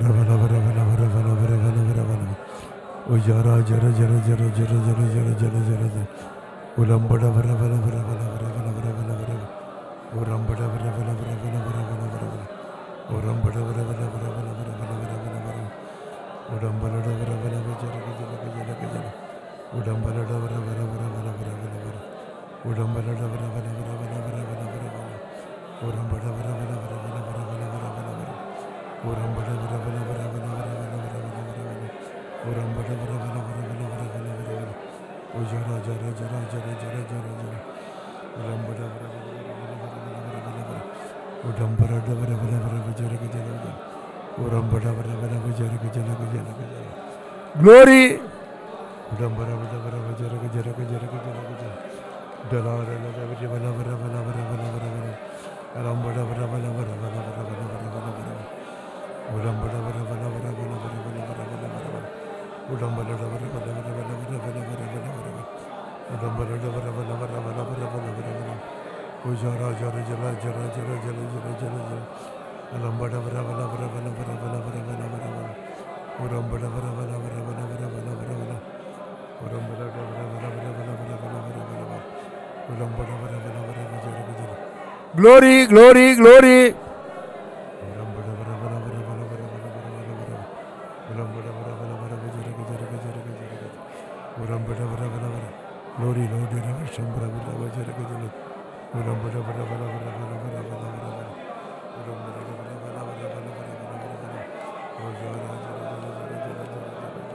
जरा जरा जरा जरा जरा जरा जरा जरा जरा उलम बड़ा बड़ा बड़ा बड़ा बड़ा बड़ा बड़ा बड़ा बड़ा बड़ा उलम बड़ा बड़ा बड़ा बड़ा बड़ा बड़ा बड़ा बड़ा उलम बड़ा बड़ा बड़ा बड़ा बड़ा बड़ा बड़ा बड़ा बड़ा उलम बड़ा बड़ा बड़ा बड़ा जरा जरा जरा जरा उलम बड़ा बड़ा बड़ा बड़ा बड़ा बड़ा बड़ा बड़ा उलम बड़ा बड़ा बड़ा बड़ा बड़ा बड़ा बड़ा बड़ा बड़ा उलम बड़ा बड़ा बड़ा बड़ा बड़ा बड़ा बड़ा बड़ा बड़ा उलम बड़ा बड़ा बड़ा बड़ा बड़ा बड़ा बड़ा उलम बड़ा बड़ा बड़ा बड़ा बड़ा बड़ा बड़ा ओ जरा जरा जरा जरा जरा जरा जरा उलम बड़ा बड़ा बड़ा बड़ा बड़ा उलम बड़ा बड़ा बड़ा बड़ा जरा के जरा उलम बड़ा बड़ा बड़ा जरा के जरा के जरा के जरा ग्लोरी उलम बड़ा बड़ा बड़ा जरा के जरा के जरा के जरा के जरा डला डला डला बड़ा बड़ा बड़ा बड़ा बड़ा बड़ा उलम बड़ा बड़ा बड़ा बड़ा बड़ा बड़ा बड़ा बड़ा बड़ा उलम बड़ा बड़ा बड़ा बड़ा बड़ा बड़ा बड़ा बड़ा बड़ा उलम बड़ा बड़ा बड़ा बड़ा बड़ा बड़ा बड़ा बड़ा उलम बड़ा बड़ा बड़ा बड़ा बड़ा बड़ा बड़ा बड़ा ओ जरा जरा जरा जरा जरा जरा जरा जरा उलम बड़ा बड़ा बड़ा बड़ा बड़ा बड़ा बड़ा बड़ा बड़ा बड़ा उलम बड़ा बड़ा बड़ा बड़ा बड़ा बड़ा बड़ा बड़ा बड़ा उलम बड़ा बड़ा बड़ा बड़ा बड़ा बड़ा बड़ा बड़ा उलम बड़ा बड़ा बड़ा बड़ा जरा जरा ग्लोरी ग्लोरी ग्लोरी उलम बड़ा बड़ा बड़ा बड़ा बड़ा बड़ा बड़ा उलम बड़ा बड़ा बड़ा बड़ा जरा जरा जरा जरा उलम बड़ा बड़ा बड़ा बड़ा ग्लोरी लोडी रे शंभरा बड़ा जरा जरा उलम बड़ा बड़ा बड़ा बड़ा बड़ा बड़ा बड़ा बड़ा उलम बड़ा बड़ा बड़ा बड़ा बड़ा बड़ा बड़ा ओ जरा जरा जरा जरा जरा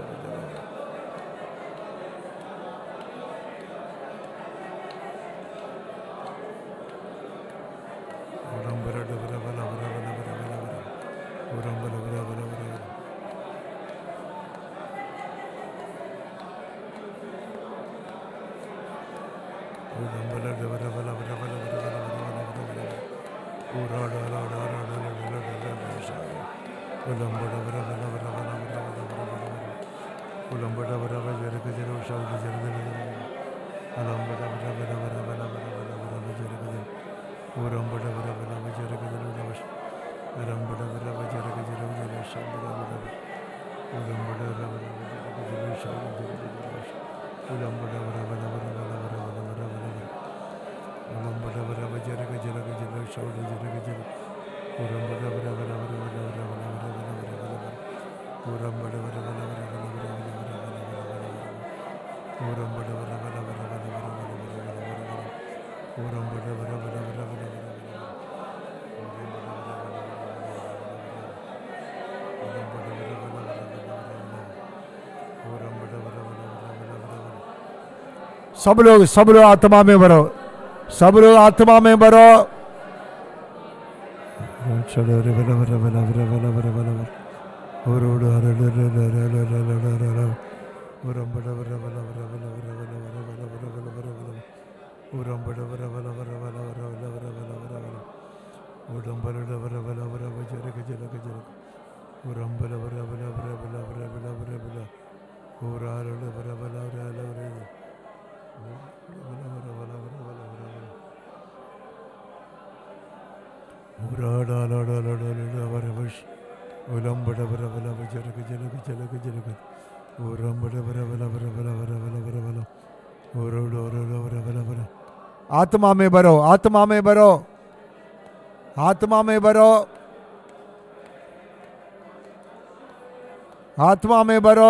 उलम बड़ा बड़ा बड़ा बड़ा बड़ा बड़ा उलम बड़ा बड़ा बड़ा बड़ा उलम बड़ा बड़ा बड़ा बड़ा बड़ा बड़ा बड़ा ulam bada bada bajara kajara shaud jara jara alam bada bada bada bada bada bada bada bada bajara kajara uram bada bada bada bajara kajara ulam aram bada bada bajara kajara jara shaud jara bada ulam bada bada bada bajara kajara shaud jara jara ulam bada bada bada bada bada bada bada bada bada ulam bada bada bajara kajara kajara shaud jara kajara uram bada bada bada bada bada bada bada bada bada uram bada bada bada bada bada Uram bada bada bada bada bada bada bada Uram bada bada bada bada bada सब लोग सब लोग आत्मा में भरो सब लोग आत्मा में भरो चलो रे बला बला बला बला बला बला बला और और रे रे रे रे रे रे रे रे रे उरम बड़ा बड़ा बड़ा बड़ा बड़ा बड़ा बड़ा बड़ा बड़ा बड़ा बड़ा बड़ा उरम बड़ा बड़ा बड़ा बड़ा बड़ा बड़ा बड़ा बड़ा बड़ा बड़ा उरम बड़ा बड़ा बड़ा बड़ा बजर के जल के जल उरम बड़ा बड़ा बड़ा बड़ा बड़ा बड़ा बड़ा बड़ा बड़ा उरा रे बड़ा बड़ा रे रे रे बड़ा बड़ा बड़ा बड़ा बड़ा बड़ा उरा ला ला ला ला ला ला बड़ा बश उरम बड़ा बड़ा बड़ा बजर के जल के जल के जल के उरम बड़ा बड़ा बड़ा बड़ा बड़ा बड़ा बड़ा बड़ा बड़ा उरो उरो उरो बड़ा बड़ा बड़ा आत्मा में भरो आत्मा में भरो आत्मा में भरो आत्मा में भरो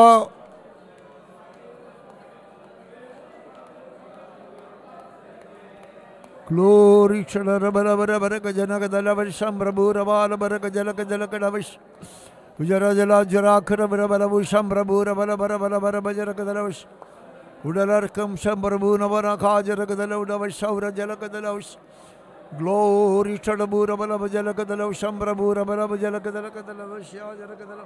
ग्लोरी चलर बरा बरा बरा का जनक दलवशम प्रभु रवाल बरा का जलक जलक डवश उजरा जला जराखर बरा बरा भूषम प्रभु रबल बरा बरा बरा बजरक दलवश उडलर्कम शम प्रभु नवरा खाजरक दल उडवश और जलक दलवश ग्लोरी चलबू रबल बजलक दलवशम प्रभु रबल बजलक दलक दलवश या जरक दल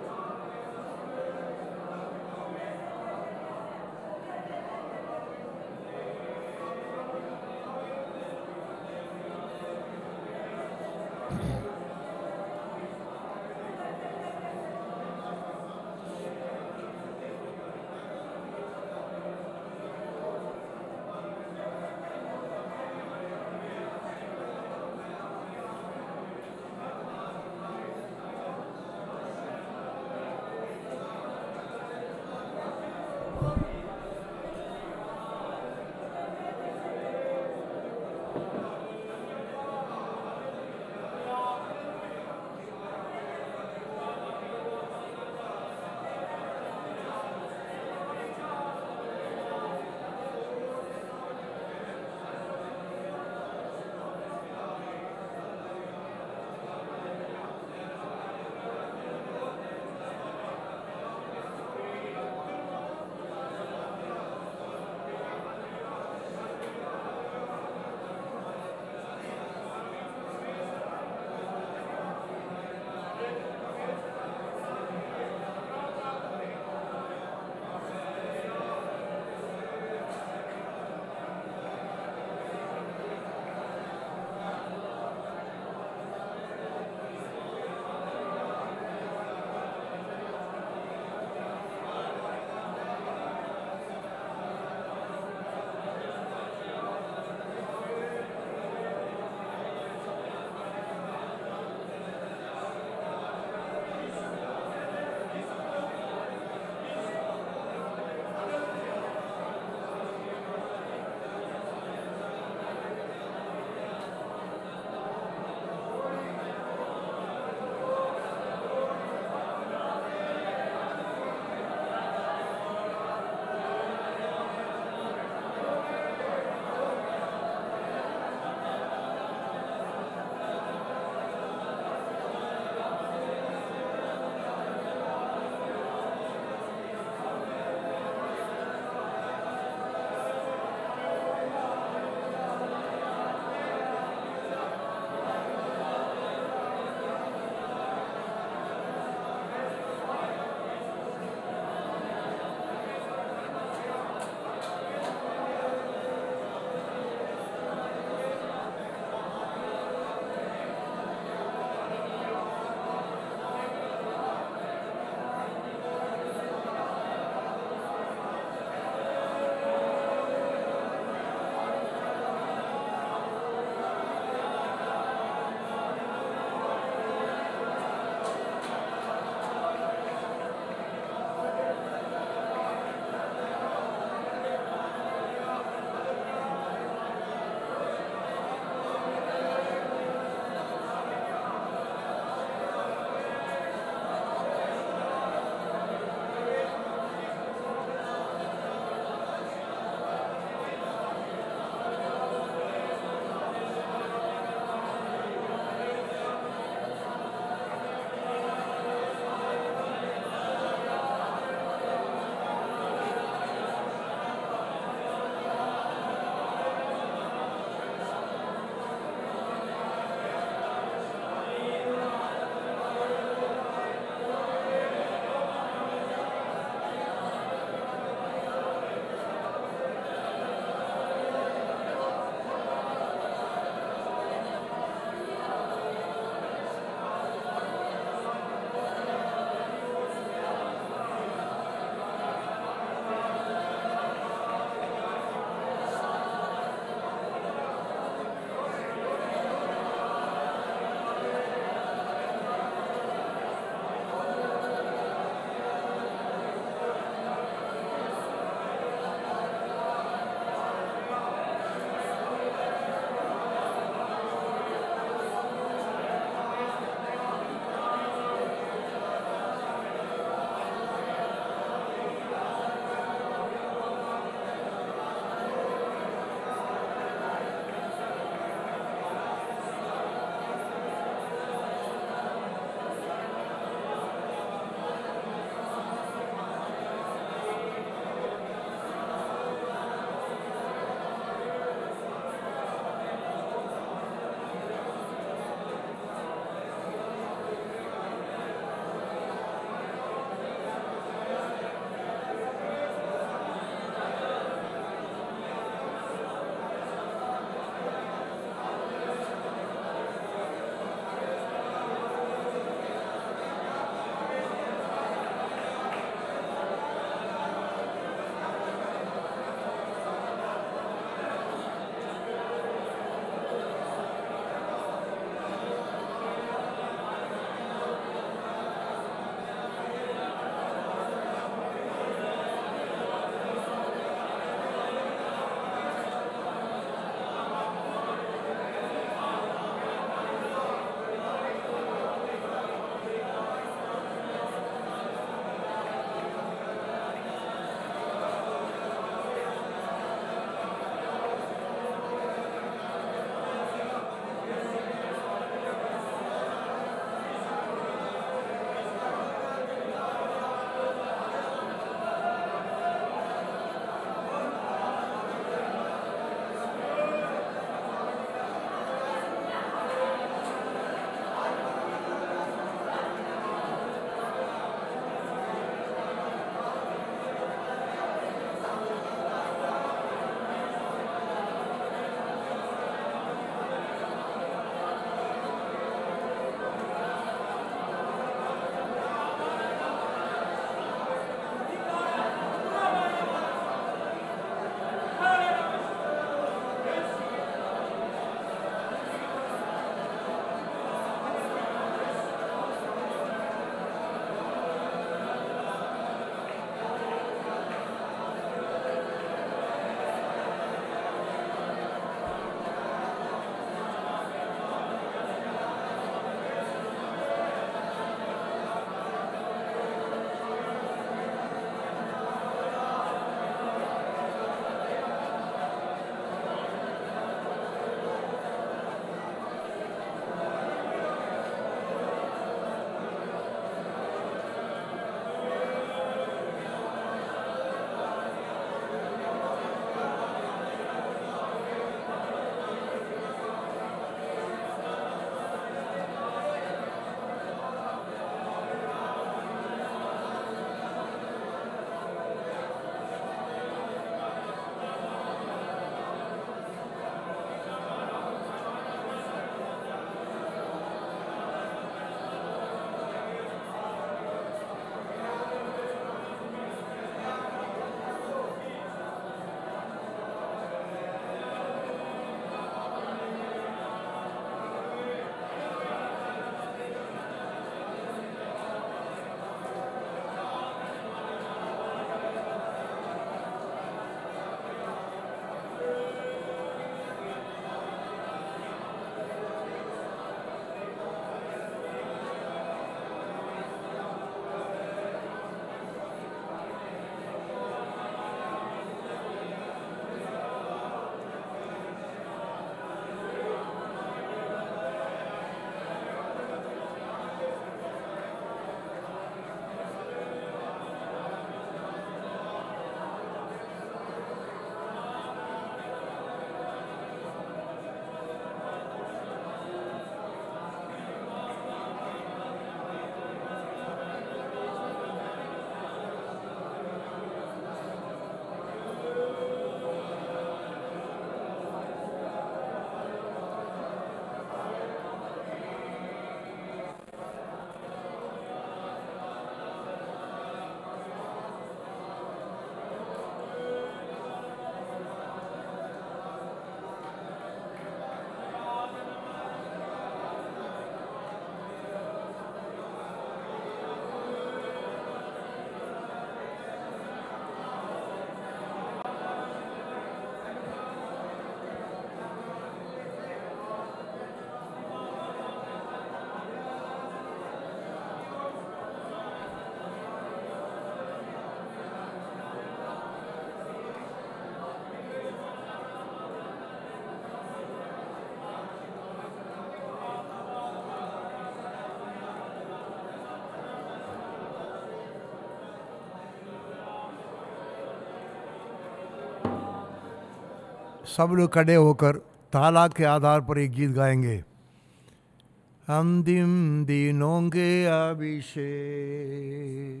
सब लोग खड़े होकर ताला के आधार पर एक गीत गाएंगे। अंतिम दिनों के अभिषेक,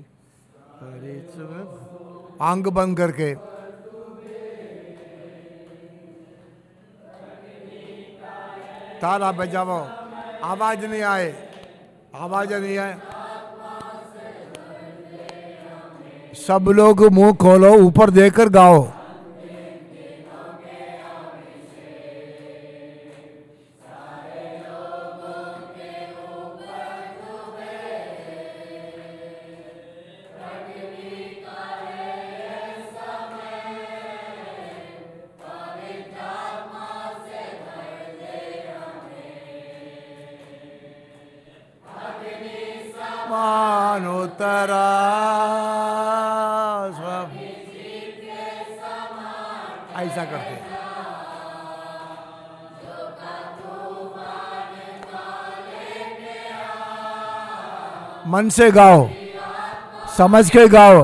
आंख बंद करके ताला बजाओ, आवाज नहीं आए, आवाज नहीं आए। सब लोग मुंह खोलो, ऊपर देखकर गाओ। मानो तरा सब ऐसा करते हैं। मन से गाओ, समझ के गाओ।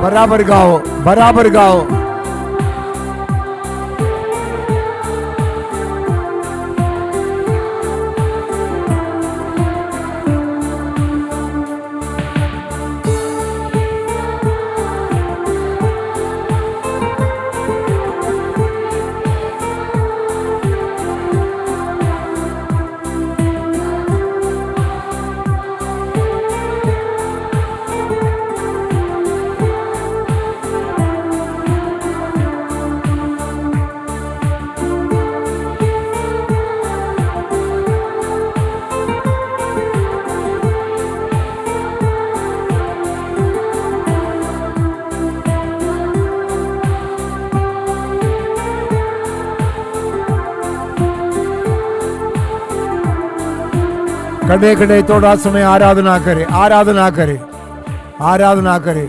बराबर गाओ, बराबर गाओ। कड़े कड़े थोड़ा समय आराधना करे, आराधना करे, आराधना करे।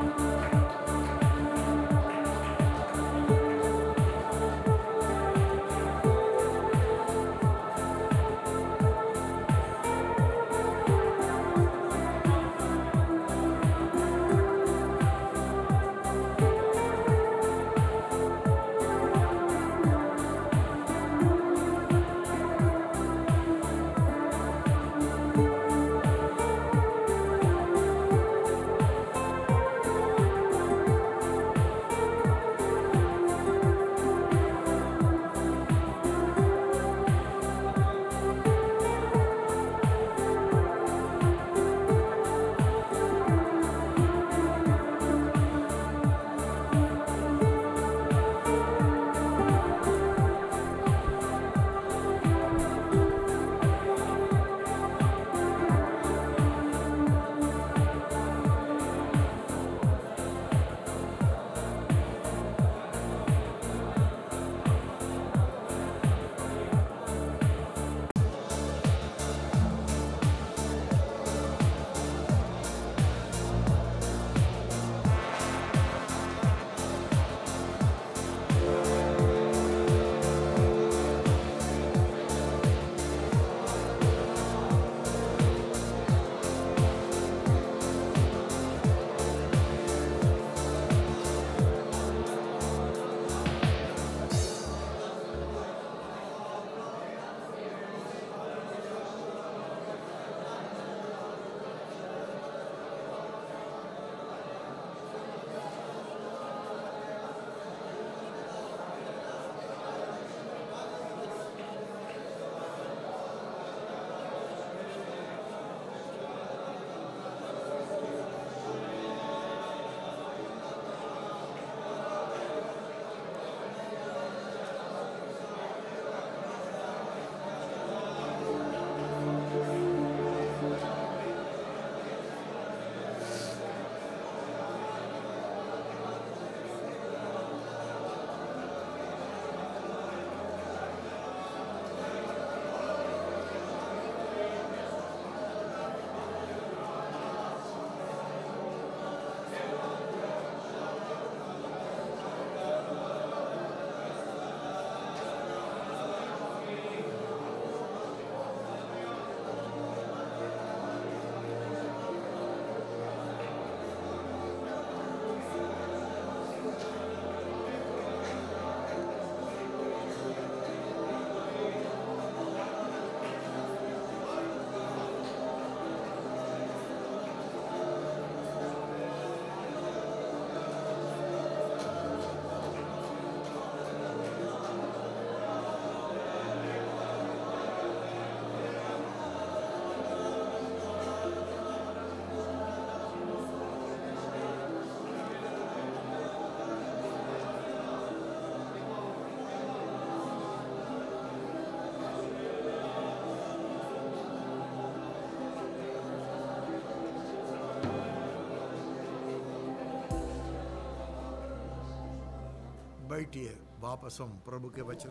बैठिए, वापस हम प्रभु के वचन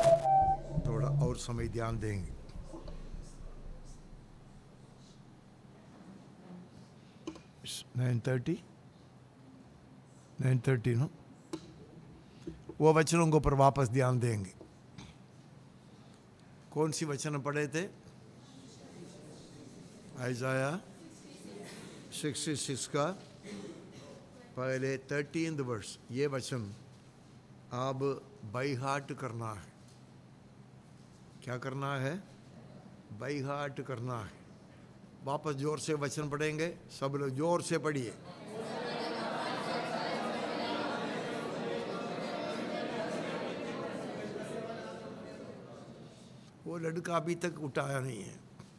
को थोड़ा और समय ध्यान देंगे। Nine thirty nine thirty no वो वचनों को पर वापस ध्यान देंगे। कौन सी वचन पढ़े थे? आइजाया सिक्सटी सिक्स का पहले थर्टीन वर्स, ये वचन अब बाई हार्ट करना है। क्या करना है? बाई हार्ट करना है। वापस जोर से वचन पढ़ेंगे, सब लोग जोर से पढ़िए। वो लड़का अभी तक उठाया नहीं है,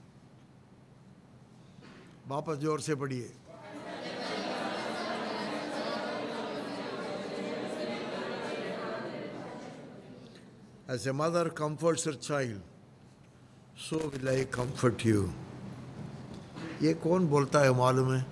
वापस जोर से पढ़िए। As a mother comforts her child, so will I comfort you. ये कौन बोलता है मालूम है?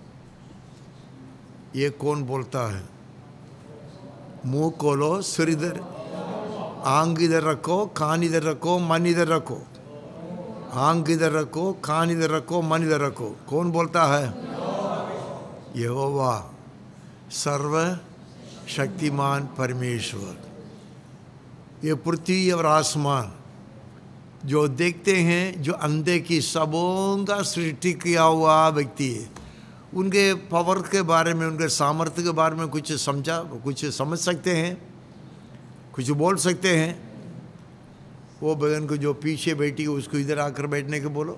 ये कौन बोलता है? मुंह खोलो, सिर इधर, आंख इधर रखो, कान इधर रखो, मन इधर रखो। आंख इधर रखो, कान इधर रखो, मन इधर रखो। कौन बोलता है? यहोवा, सर्व शक्तिमान परमेश्वर। ये पृथ्वी और आसमान जो देखते हैं, जो अंधे की सबों का सृष्टि किया हुआ व्यक्ति है, उनके पावर के बारे में, उनके सामर्थ्य के बारे में कुछ समझा, कुछ समझ सकते हैं, कुछ बोल सकते हैं? वो बहन को जो पीछे बैठी है उसको इधर आकर बैठने के बोलो।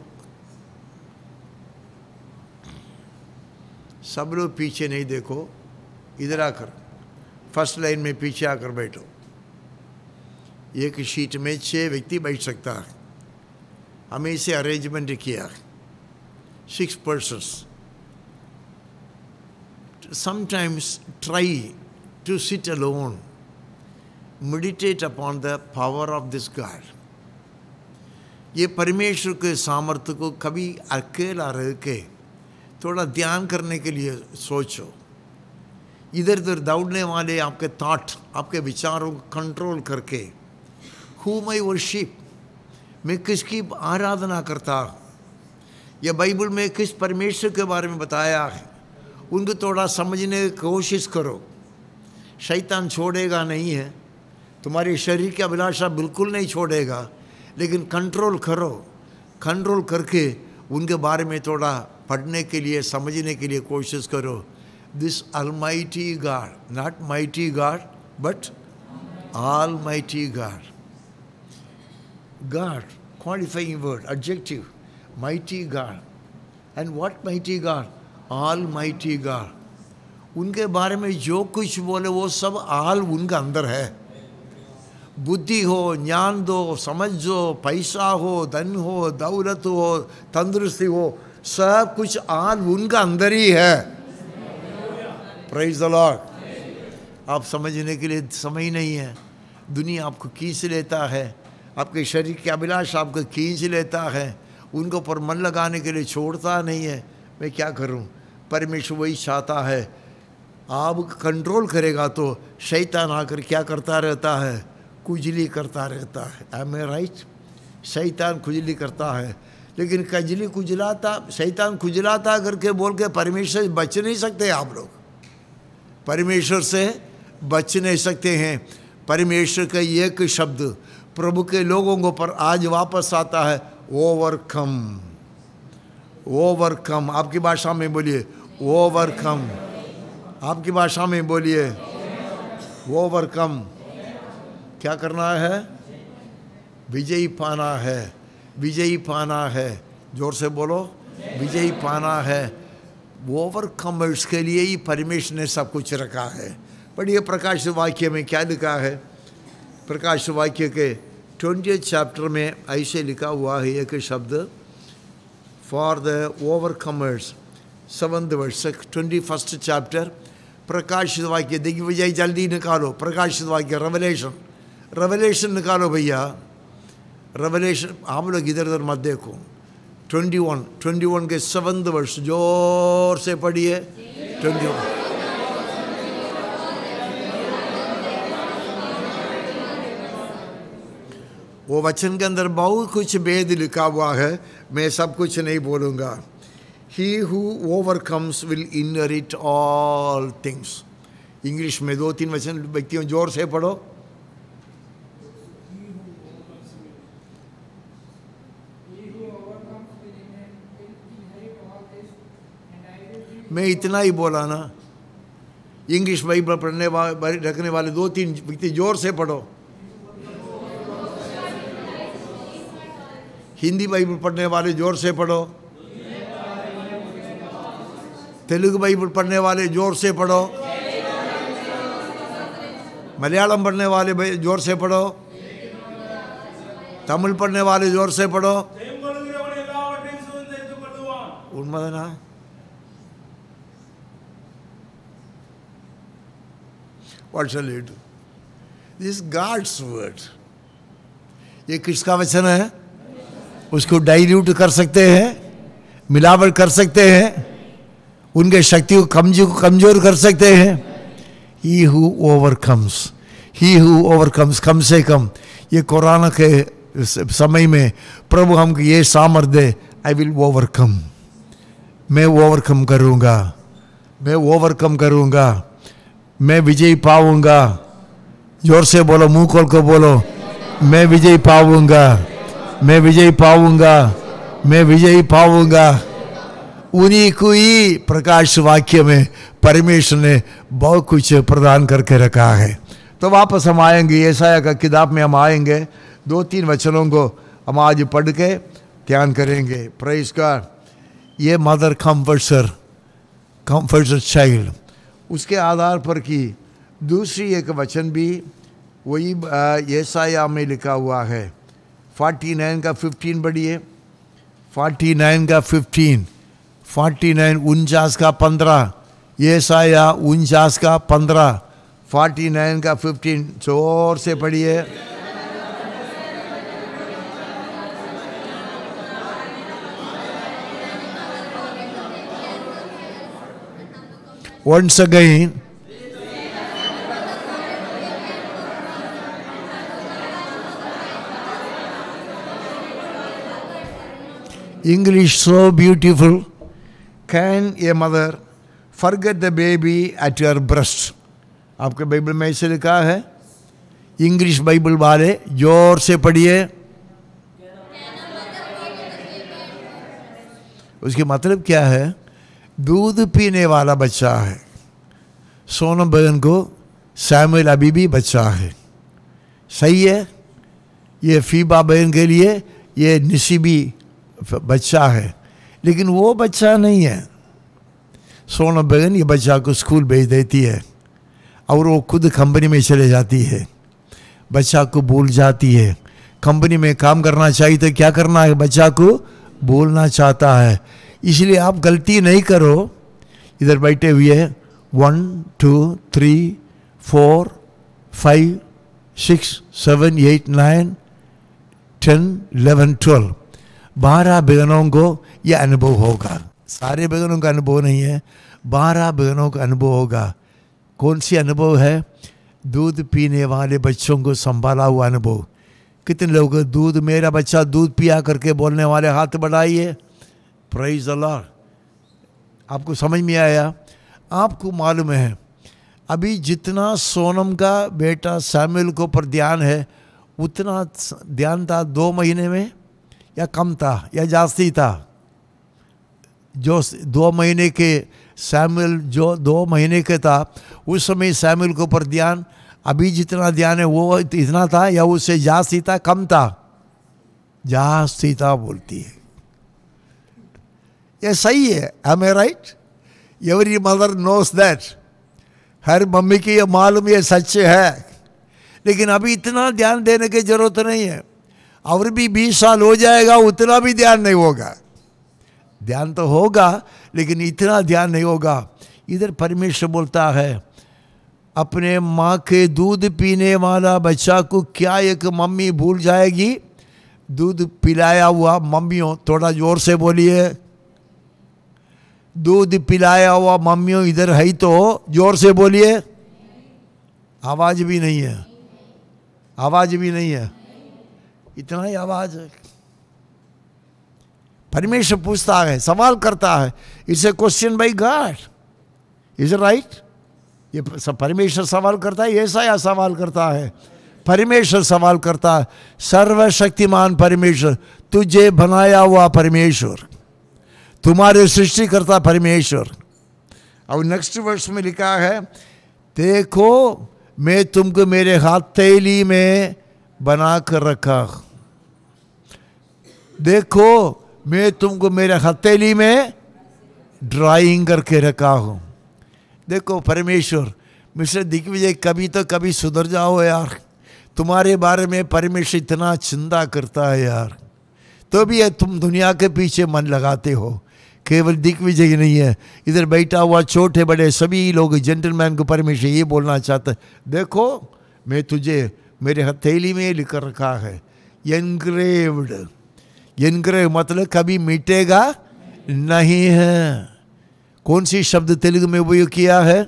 सब लोग पीछे नहीं देखो, इधर आकर फर्स्ट लाइन में पीछे आकर बैठो। एक शीट में छह व्यक्ति बैठ सकता है। हमें इसे अरेंजमेंट किया, six persons. Sometimes try to sit alone, meditate upon the power of this God. ये परमेश्वर के सामर्थ्य को कभी अकेला रह के थोड़ा ध्यान करने के लिए सोचो। इधर उधर दौड़ने वाले आपके थॉट, आपके विचारों को कंट्रोल करके, whom I worship, मैं किसकी आराधना करता हूँ, यह बाइबल में किस परमेश्वर के बारे में बताया है, उनको थोड़ा समझने की कोशिश करो। शैतान छोड़ेगा नहीं है, तुम्हारे शरीर की अभिलाषा बिल्कुल नहीं छोड़ेगा, लेकिन कंट्रोल करो। कंट्रोल करके उनके बारे में थोड़ा पढ़ने के लिए, समझने के लिए कोशिश करो। This almighty God, not mighty God but almighty God. God, qualifying word, adjective, mighty God. And what mighty God? Almighty God. उनके बारे में जो कुछ बोले वो सब आल उनका अंदर है। बुद्धि हो, ज्ञान दो, समझ दो, पैसा हो, धन हो, दौलत हो, तंदुरुस्ती हो, सब कुछ आल उनका अंदर ही है। Praise the Lord. आप समझने के लिए समय नहीं है। दुनिया आपको खींच लेता है, आपके शरीर की अभिलाषा आपको खींच लेता है, उनको पर मन लगाने के लिए छोड़ता नहीं है। मैं क्या करूं? परमेश्वर वही चाहता है। आप कंट्रोल करेगा तो शैतान आकर क्या करता रहता है? कुजली करता रहता है। Am I right? शैतान खुजली करता है, लेकिन कजली कुजलाता, शैतान खुजलाता करके बोल के परमेश्वर से बच नहीं सकते। आप लोग परमेश्वर से बच नहीं सकते हैं। परमेश्वर का एक शब्द प्रभु के लोगों को पर आज वापस आता है, ओवरकम। ओवरकम आपकी भाषा में बोलिए, ओवरकम। आपकी भाषा में बोलिए, ओवरकम। क्या करना है? विजयी पाना है। विजयी पाना है। जोर से बोलो, विजयी पाना है। ओवरकमर्स के लिए ही परमेश्वर ने सब कुछ रखा है। पढ़िए प्रकाश वाक्य में क्या लिखा है। प्रकाश वाक्य के ट्वेंटियथ चैप्टर में ऐसे लिखा हुआ है एक शब्द, for the overcomers, seventh verse, twenty first chapter, प्रकाशित वाक्य। देखिए भैया जल्दी निकालो, प्रकाशित वाक्य, रेवलेशन, रेवलेशन निकालो भैया, रेवलेशन। आप लोग इधर उधर मत देखो। ट्वेंटी वन, ट्वेंटी वन के सेवंथ वर्स, जोर से पढ़िए। ट्वेंटी वन वो वचन के अंदर बहुत कुछ भेद लिखा हुआ है, मैं सब कुछ नहीं बोलूँगा। He who overcomes will inherit all things। English में दो तीन वचन व्यक्तियों जोर से पढ़ो। मैं इतना ही बोला ना, इंग्लिश बाइबल पढ़ने वाले रखने वाले दो तीन व्यक्ति जोर से पढ़ो। हिंदी बाइबल पढ़ने वाले जोर से पढ़ो। तेलुगु बाइबल पढ़ने वाले जोर से पढ़ो। मलयालम पढ़ने वाले जोर से पढ़ो। तमिल पढ़ने वाले जोर से पढ़ो। उन्मदना What shall you do? This is God's word. ये किसका वचन है? उसको डाइल्यूट कर सकते हैं, मिलावट कर सकते हैं, उनके शक्ति को कमजोर कमजोर कर सकते हैं। He who overcomes, he who overcomes, कम से कम ये कोरोना के समय में प्रभु हमको ये सामर्थ दे, I will overcome, मैं ओवरकम करूँगा, मैं ओवरकम करूँगा, मैं विजय पाऊँगा। जोर से बोलो, मुंह खोल कर बोलो, मैं विजय पाऊँगा, मैं विजय पाऊँगा, मैं विजय पाऊँगा। उन्हीं को ही प्रकाश वाक्य में परमेश्वर ने बहुत कुछ प्रदान करके रखा है। तो वापस हम आएंगे, यशायाह का किताब में हम आएंगे, दो तीन वचनों को हम आज पढ़ के ध्यान करेंगे। Praise God. ये मदर कंफर्टर कंफर्टर चाइल्ड, उसके आधार पर की दूसरी एक वचन भी वही यशायाह में लिखा हुआ है। उनचास का पंद्रह बढ़िए, उनचास का पंद्रह, उनचास उनचास का पंद्रह, यशायाह उनचास का पंद्रह, उनचास का पंद्रह, जोर से पढ़िए। Once again, English so beautiful. Can a mother forget the baby at her breast? आपके बाइबल में ऐसे लिखा है। इंग्लिश बाइबल वाले जोर से पढ़िए। उसके मतलब क्या है? दूध पीने वाला बच्चा है। सोनम बहन को सैमुअल अभी भी बच्चा है, सही है। ये फीबा बहन के लिए ये निसीबी बच्चा है, लेकिन वो बच्चा नहीं है। सोनम बहन ये बच्चा को स्कूल भेज देती है और वो खुद कंपनी में चले जाती है, बच्चा को भूल जाती है। कंपनी में काम करना चाहिए तो क्या करना है? बच्चा को भूलना चाहता है। इसलिए आप गलती नहीं करो। इधर बैठे हुए one two three four five six seven eight nine ten eleven twelve, बारह बहनों को यह अनुभव होगा। सारे बहनों का अनुभव नहीं है, बारह बहनों का अनुभव होगा। कौन सी अनुभव है? दूध पीने वाले बच्चों को संभाला हुआ अनुभव। कितने लोग दूध, मेरा बच्चा दूध पिया करके बोलने वाले हाथ बढ़ाइए। Praise the Lord. आपको समझ में आया? आपको मालूम है अभी जितना सोनम का बेटा सैमुअल को पर ध्यान है, उतना ध्यान था दो महीने में या कम था या जास्ती था? जो दो महीने के सैमुअल जो दो महीने के था उस समय सैमुअल को पर ध्यान अभी जितना ध्यान है वो इतना था या उससे जास्ती था, कम था? जास्ती था बोलती है। ये सही है। am I right? Every mother knows that. हर मम्मी की ये मालूम ये सच है, लेकिन अभी इतना ध्यान देने की जरूरत नहीं है। और भी बीस साल हो जाएगा उतना भी ध्यान नहीं होगा। ध्यान तो होगा लेकिन इतना ध्यान नहीं होगा। इधर परमेश्वर बोलता है अपने माँ के दूध पीने वाला बच्चा को क्या एक मम्मी भूल जाएगी? दूध पिलाया हुआ मम्मियों, थोड़ा जोर से बोलिए। दूध पिलाया हुआ मम्मियों इधर है तो जोर से बोलिए। आवाज भी नहीं है, आवाज भी नहीं है, इतना ही आवाज है। परमेश्वर पूछता है, सवाल करता है। It's a question by God, is it right? ये परमेश्वर सवाल करता है, यशायाह सवाल करता है, परमेश्वर सवाल करता है। सर्वशक्तिमान परमेश्वर, तुझे बनाया हुआ परमेश्वर, तुम्हारे सृष्टिकर्ता परमेश्वर। और नेक्स्ट वर्ष में लिखा है देखो मैं तुमको मेरे हथेली में बना कर रखा, देखो मैं तुमको मेरे हथेली में ड्राइंग करके रखा हूँ। देखो परमेश्वर, मिस्टर दिग्विजय कभी तो कभी सुधर जाओ यार, तुम्हारे बारे में परमेश्वर इतना चिंता करता है यार, तो भी है तुम दुनिया के पीछे मन लगाते हो। केवल दिग्विजय नहीं है, इधर बैठा हुआ छोटे बड़े सभी लोग जेंटलमैन को परमेश्वर ये बोलना चाहता है, देखो मैं तुझे मेरे हथेली में लिख रखा है, एनग्रेव्ड। एनग्रेव मतलब कभी मिटेगा नहीं है। कौन सी शब्द तेलुगु में उपयोग किया है?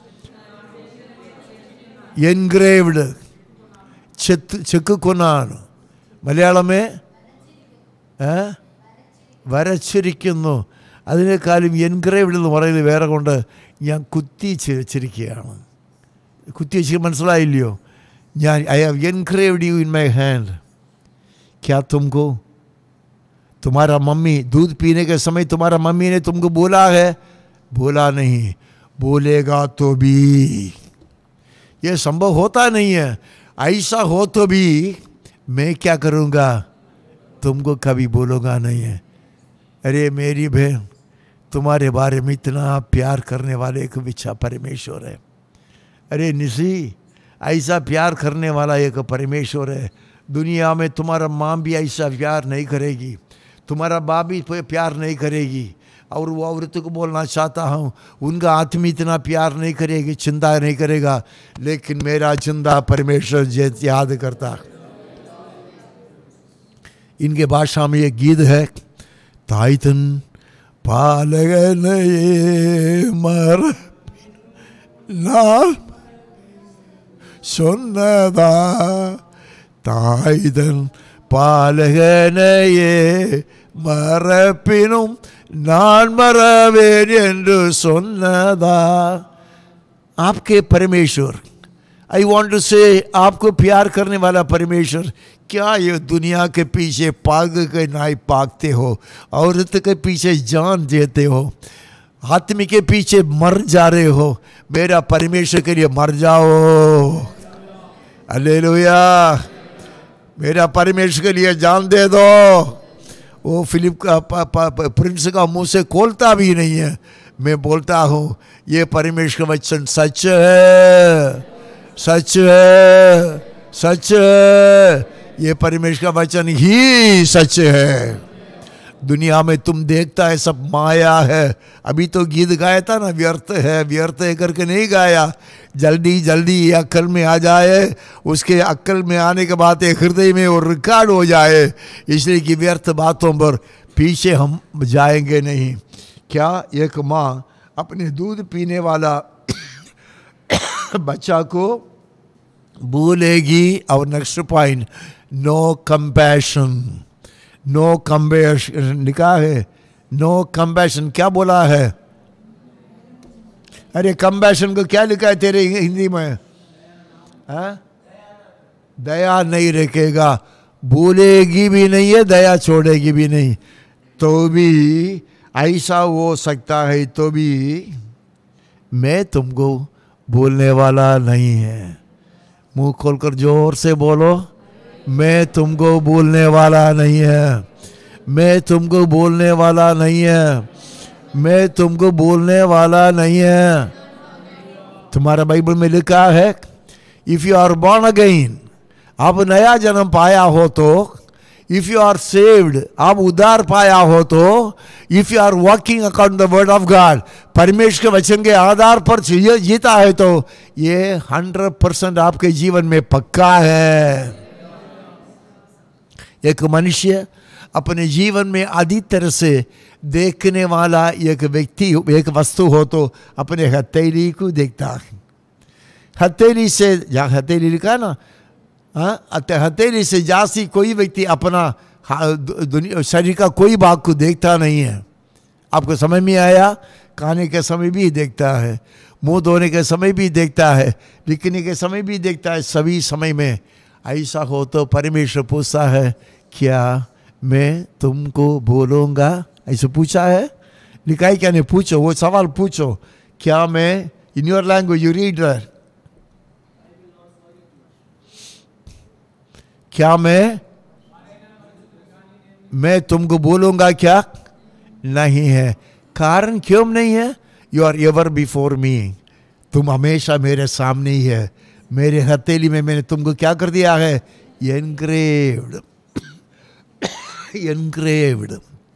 एनग्रेव्ड, ചെക്കുകൊന്നാണ് മലയാളമേ വരച്ചിരിക്കുന്നു. അതിനേക്കാളും എൻഗ്രേവ്ഡ് എന്ന് പറയുന്നത് വേറെ കൊണ്ട് ഞാൻ കുത്തി വെച്ചിരിക്കുകയാണ്. കുത്തി വെച്ച് മനസ്സിലായില്ലയോ? ഞാൻ I have engraved you in my hand. क्या तुमको तुम्हारा मम्मी दूध पीने के समय तुम्हारा मम्मी ने तुमको बोला है? बोला नहीं, बोलेगा तो भी ये संभव होता नहीं है. ऐसा हो तो भी मैं क्या करूँगा, तुमको कभी बोलूँगा नहीं है. अरे मेरी बहन, तुम्हारे बारे में इतना प्यार करने वाले एक विच्छा परमेश्वर है. अरे निशी, ऐसा प्यार करने वाला एक परमेश्वर है. दुनिया में तुम्हारा माँ भी ऐसा प्यार नहीं करेगी, तुम्हारा बाप भी प्यार नहीं करेगी. और वो औरत को बोलना चाहता हूँ, उनका आत्मा इतना प्यार नहीं करेगी, चिंता नहीं करेगा, लेकिन मेरा चिंता परमेश्वर याद करता. इनके भाषा में एक गीत है, ताइतन पालगन मर नाल सुन्नदा, ताइतन पालगन मरपिनुम नान मरवेन एंडु सुन्नदा. आपके परमेश्वर, आई वॉन्ट टू से, आपको प्यार करने वाला परमेश्वर, क्या ये दुनिया के पीछे पाग के नाई पागते हो, औरत के पीछे जान देते हो, आदमी के पीछे मर जा रहे हो. मेरा परमेश्वर के लिए मर जाओ. हालेलुया. मेरा परमेश्वर के लिए जान दे दो. वो फिलिप का पा, पा, पा, प्रिंस का मुंह से खोलता भी नहीं है. मैं बोलता हूँ ये परमेश्वर का वचन सच है, सच है, सच है. ये परमेश्वर का वचन ही सच है. दुनिया में तुम देखता है सब माया है. अभी तो गीत गाया था ना, व्यर्थ है व्यर्थ है करके नहीं गाया. जल्दी जल्दी अक्ल में आ जाए, उसके अक्ल में आने के बाद हृदय में वो रिकॉर्ड हो जाए, इसलिए कि व्यर्थ बातों पर पीछे हम जाएंगे नहीं. क्या एक माँ अपने दूध पीने वाला बच्चा को भूलेगी? और next point, no compassion. No compassion लिखा है, नो कंपैशन. क्या बोला है? अरे कंपैशन को क्या लिखा है तेरे हिंदी में? हाँ? दया नहीं रखेगा. भूलेगी भी नहीं है, दया छोड़ेगी भी नहीं. तो भी ऐसा हो सकता है, तो भी मैं तुमको भूलने वाला नहीं है. मुंह खोलकर जोर से बोलो, मैं तुमको भूलने वाला नहीं है. मैं तुमको भूलने वाला नहीं है. मैं तुमको भूलने वाला नहीं है. तुम्हारा बाइबल में लिखा है, if you are born again, आप नया जन्म पाया हो तो, इफ यू आर सेव्ड, आप उद्धार पाया हो तो, if you are walking according the word of God, परमेश्वर के वचन के आधार पर जीता है तो ये हंड्रेड परसेंट आपके जीवन में पक्का है. एक मनुष्य अपने जीवन में आदि तरह से देखने वाला एक व्यक्ति, एक वस्तु हो तो अपने हथेली को देखता है. हथेली से, जहाँ हथेली लिखा है ना, हाँ, हथेली से जासी कोई व्यक्ति अपना दुनिया शरीर का कोई भाग को देखता नहीं है. आपको समझ में आया? खाने के समय भी देखता है, मुंह धोने के समय भी देखता है, लिखने के समय भी देखता है. सभी समय में ऐसा हो तो परमेश्वर पूछता है, क्या मैं तुमको बोलूँगा? ऐसे पूछा है, लिखा है क्या नहीं? पूछो, वो सवाल पूछो. क्या मैं, in your language you read क्या मैं मैं तुमको बोलूंगा क्या? नहीं है। कारण क्यों नहीं है? You are ever before me, तुम हमेशा मेरे सामने ही है। मेरे हथेली में मैंने तुमको क्या कर दिया है? Engraved, engraved,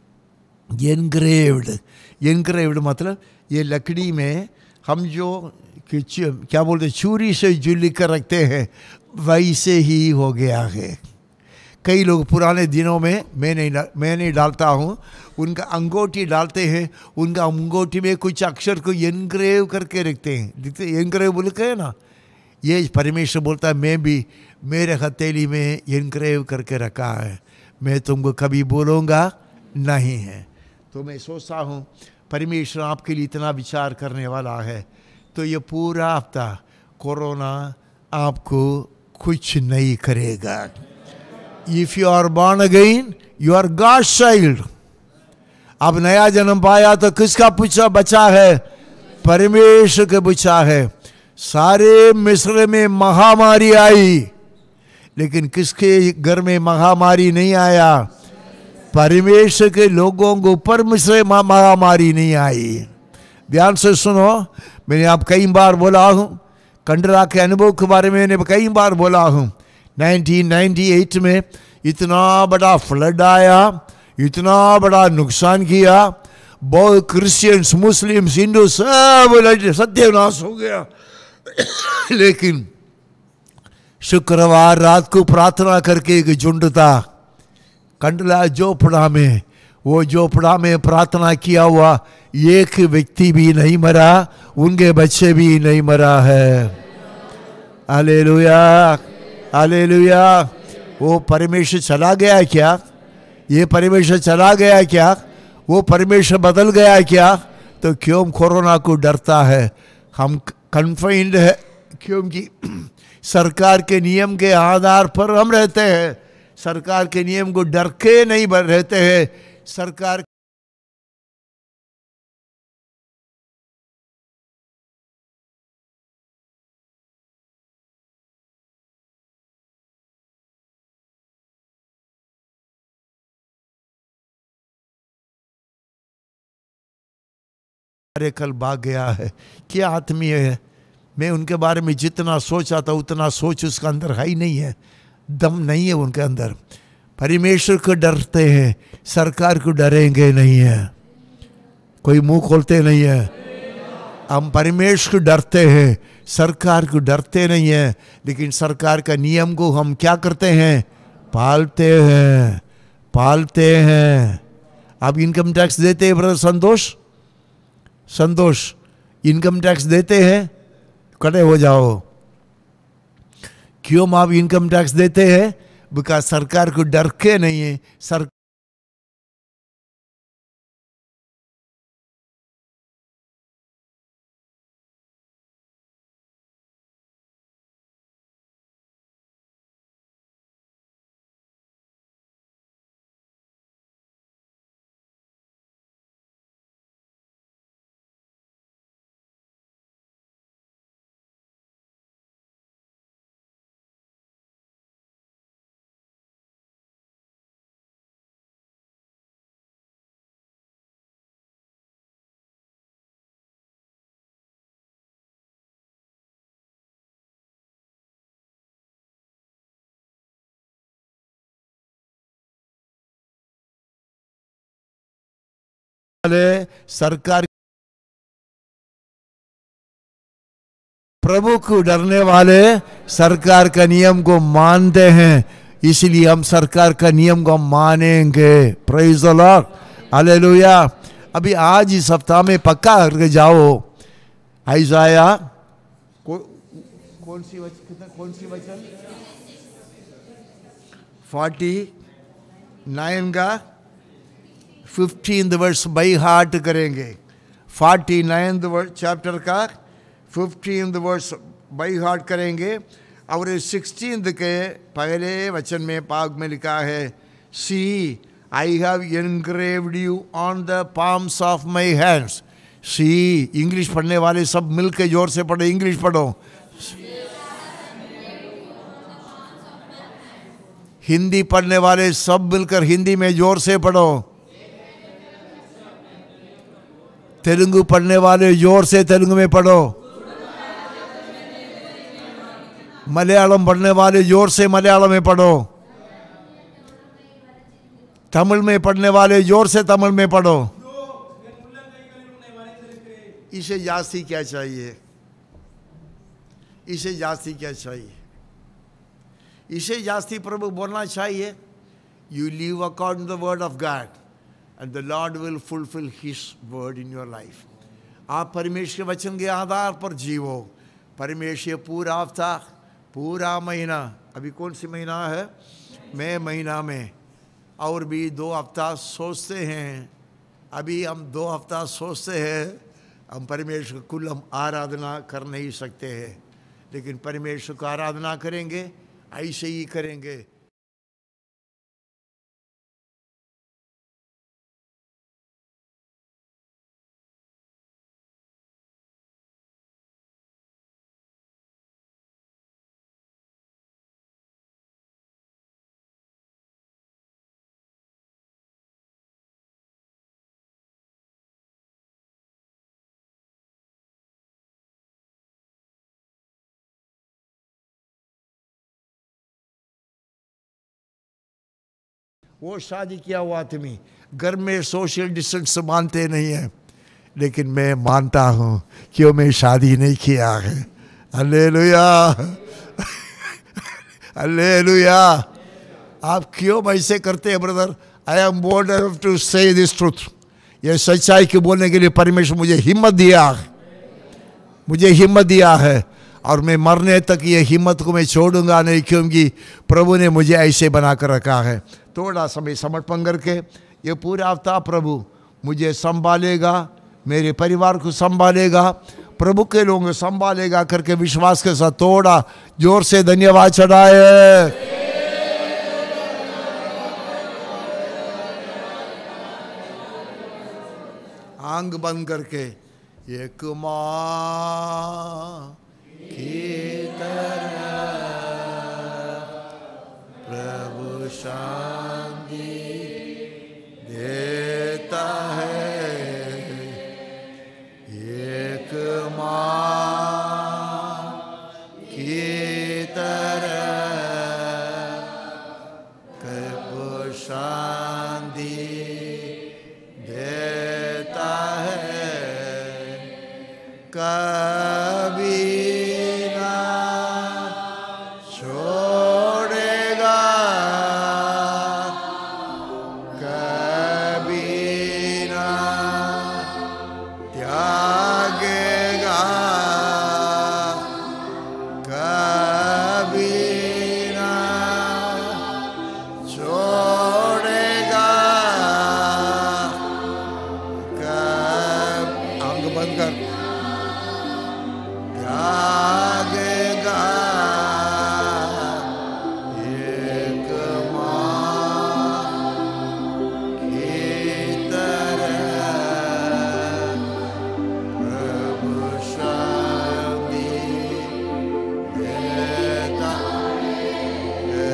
engraved. एनग्रेव्ड मतलब ये लकड़ी में हम जो क्या बोलते चूरी से जुली कर रखते हैं, वैसे ही हो गया है। कई लोग पुराने दिनों में, मैं नहीं मैं नहीं डालता हूँ, उनका अंगूठी डालते हैं, उनका अंगूठी में कुछ अक्षर को एनग्रेव करके रखते हैं, लिखते एनग्रेव बोल के ना। ये परमेश्वर बोलता है मैं भी मेरे हथेली में एनग्रेव करके रखा है, मैं तुमको कभी बोलूँगा नहीं है। तो मैं सोचता हूँ परमेश्वर आपके लिए इतना विचार करने वाला है, तो ये पूरा हफ्ता कोरोना आपको कुछ नहीं करेगा। If you are born again you are God's child. अब नया जन्म पाया तो किसका पूछा बचा है? परमेश्वर के बचा है। सारे मिस्र में महामारी आई, लेकिन किसके घर में महामारी नहीं आया? परमेश्वर के लोगों के ऊपर मिस्र में महामारी नहीं आई। ध्यान से सुनो, मैंने आप कई बार बोला हूँ, कंडरा के अनुभव के बारे में मैंने कई बार बोला हूँ। नाइनटीन नाइंटी एट में इतना बड़ा फ्लड आया, इतना बड़ा नुकसान किया, बहुत क्रिश्चियंस, मुस्लिम्स, हिंदू सब सत्यानाश हो गया। लेकिन शुक्रवार रात को प्रार्थना करके एक झुंड था कंडला जोपड़ा में, वो जोपड़ा में प्रार्थना किया हुआ एक व्यक्ति भी नहीं मरा, उनके बच्चे भी नहीं मरा है। Hallelujah, hallelujah. वो परमेश्वर चला गया क्या? ये परमेश्वर चला गया क्या? वो परमेश्वर बदल गया क्या? तो क्यों कोरोना को डरता है? हम कन्फाइंड है क्योंकि सरकार के नियम के आधार पर हम रहते हैं। सरकार के नियम को डर के नहीं रहते हैं। सरकार अरे कल भाग गया है, क्या आत्मीय है। मैं उनके बारे में जितना सोचा था उतना सोच उसका अंदर है ही नहीं है, दम नहीं है उनके अंदर। परमेश्वर को डरते हैं, सरकार को डरेंगे नहीं है। कोई मुंह खोलते नहीं है। हम परमेश्वर को डरते हैं, सरकार को डरते नहीं है, लेकिन सरकार का नियम को हम क्या करते हैं? पालते हैं, पालते हैं। आप इनकम टैक्स देते हैं brother Santosh? Santosh income tax देते हैं? खड़े हो जाओ। क्यों आप इनकम टैक्स देते हैं? बिकॉज सरकार को डर के नहीं है। सर सरकार प्रभु को डरने वाले सरकार का नियम को मानते हैं, इसलिए हम सरकार का नियम को मानेंगे। Praise the Lord, hallelujah. अभी आज इस सप्ताह में पक्का करके जाओ। आइजाया को, कौन सी वचन कौन सी वचन फोर्टी नाइन का फिफ्टीन वर्स बाई हार्ट करेंगे। फोर्टी नाइन चैप्टर का फिफ्टीन वर्स बाई हार्ट करेंगे। और सिक्सटीन के पहले वचन में पाक में लिखा है, see I have engraved you on the palms of my hands. See, English पढ़ने वाले सब मिलके जोर से पढ़ो, इंग्लिश पढ़ो। हिंदी पढ़ने वाले सब मिलकर हिंदी में जोर से पढ़ो। तेलुगु पढ़ने वाले जोर से तेलुगु में पढ़ो। मलयालम पढ़ने वाले जोर से मलयालम में पढ़ो। तमिल में पढ़ने वाले जोर से तमिल में पढ़ो। इसे जास्ती क्या चाहिए? इसे जास्ती क्या चाहिए? इसे जास्ती प्रभु बोलना चाहिए, you live according to the word of God and the Lord will fulfil his word in your life. आप परमेश्वर के वचन के आधार पर जीवो। परमेश्वर पूरा हफ्ता, पूरा महीना, अभी कौन सी महीना है? मई महीना में, और भी दो हफ्ता सोचते हैं। अभी हम दो हफ्ता सोचते हैं, हम परमेश्वर कुल हम आराधना कर नहीं सकते हैं, लेकिन परमेश्वर को आराधना करेंगे, ऐसे ही करेंगे। वो शादी किया हुआ आदमी घर में सोशल डिस्टेंस मानते नहीं है, लेकिन मैं मानता हूँ क्यों मैं शादी नहीं किया है। Hallelujah, hallelujah. आप क्यों ऐसे करते हैं brother? I am bold to say this truth. ये सच्चाई के बोलने के लिए परमेश्वर मुझे हिम्मत दिया, मुझे हिम्मत दिया है, और मैं मरने तक ये हिम्मत को मैं छोड़ूंगा नहीं, क्योंकि प्रभु ने मुझे ऐसे बना कर रखा है। थोड़ा समय समर्पण करके ये पूरा हफ्ता प्रभु मुझे संभालेगा, मेरे परिवार को संभालेगा, प्रभु के लोगों को संभालेगा करके विश्वास के साथ थोड़ा जोर से धन्यवाद चढ़ाए। आंख बंद करके, एक माँ की तरह प्रभु शांति देता है, एक माँ की तरह प्रभु शांति देता है, कभी ना छोड़ेगा, कभी ना त्यागेगा, कभी ना छोड़ेगा। कब आंख बंद कर, त्यागेगा, एक माँ की तरह प्रभु शांति देता है,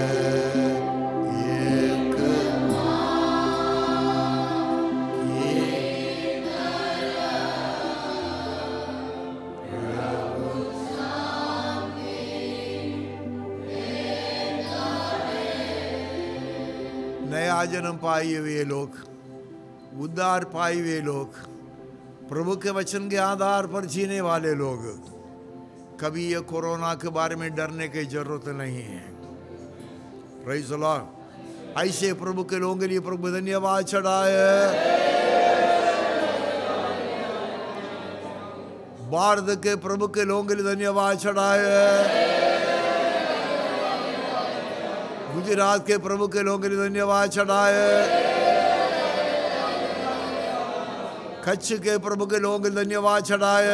एक नया जन्म पाए हुए लोग, उद्धार पाए हुए लोग, प्रभु के वचन के आधार पर जीने वाले लोग, कभी ये कोरोना के बारे में डरने की जरूरत नहीं है। Praise the Lord. ऐसे प्रभु के लोगों के लिए प्रभु धन्यवाद चढ़ाए। भारत के प्रभु के लोगों के लिए धन्यवाद चढ़ाए। गुजरात के प्रभु के लोगों के लिए धन्यवाद चढ़ाए। कच्छ के प्रभु के लोगों के लिए धन्यवाद चढ़ाए।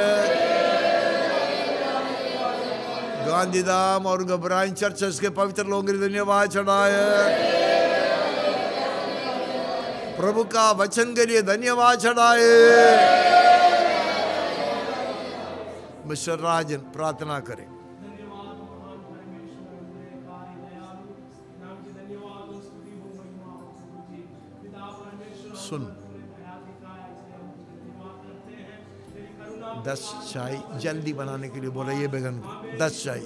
गांधीधाम और घबराइन चर्चेस के पवित्र लोगों के लिए धन्यवाद चढ़ाए। प्रभु का वचन के लिए धन्यवाद चढ़ाए। मिस्टर राजन प्रार्थना करें। धन्यवाद महान परमेश्वर, मेरे कार्य दयालु नाम की धन्यवाद सुन। दस चाय जल्दी बनाने के लिए बोला ये बेगन को, दस चाय।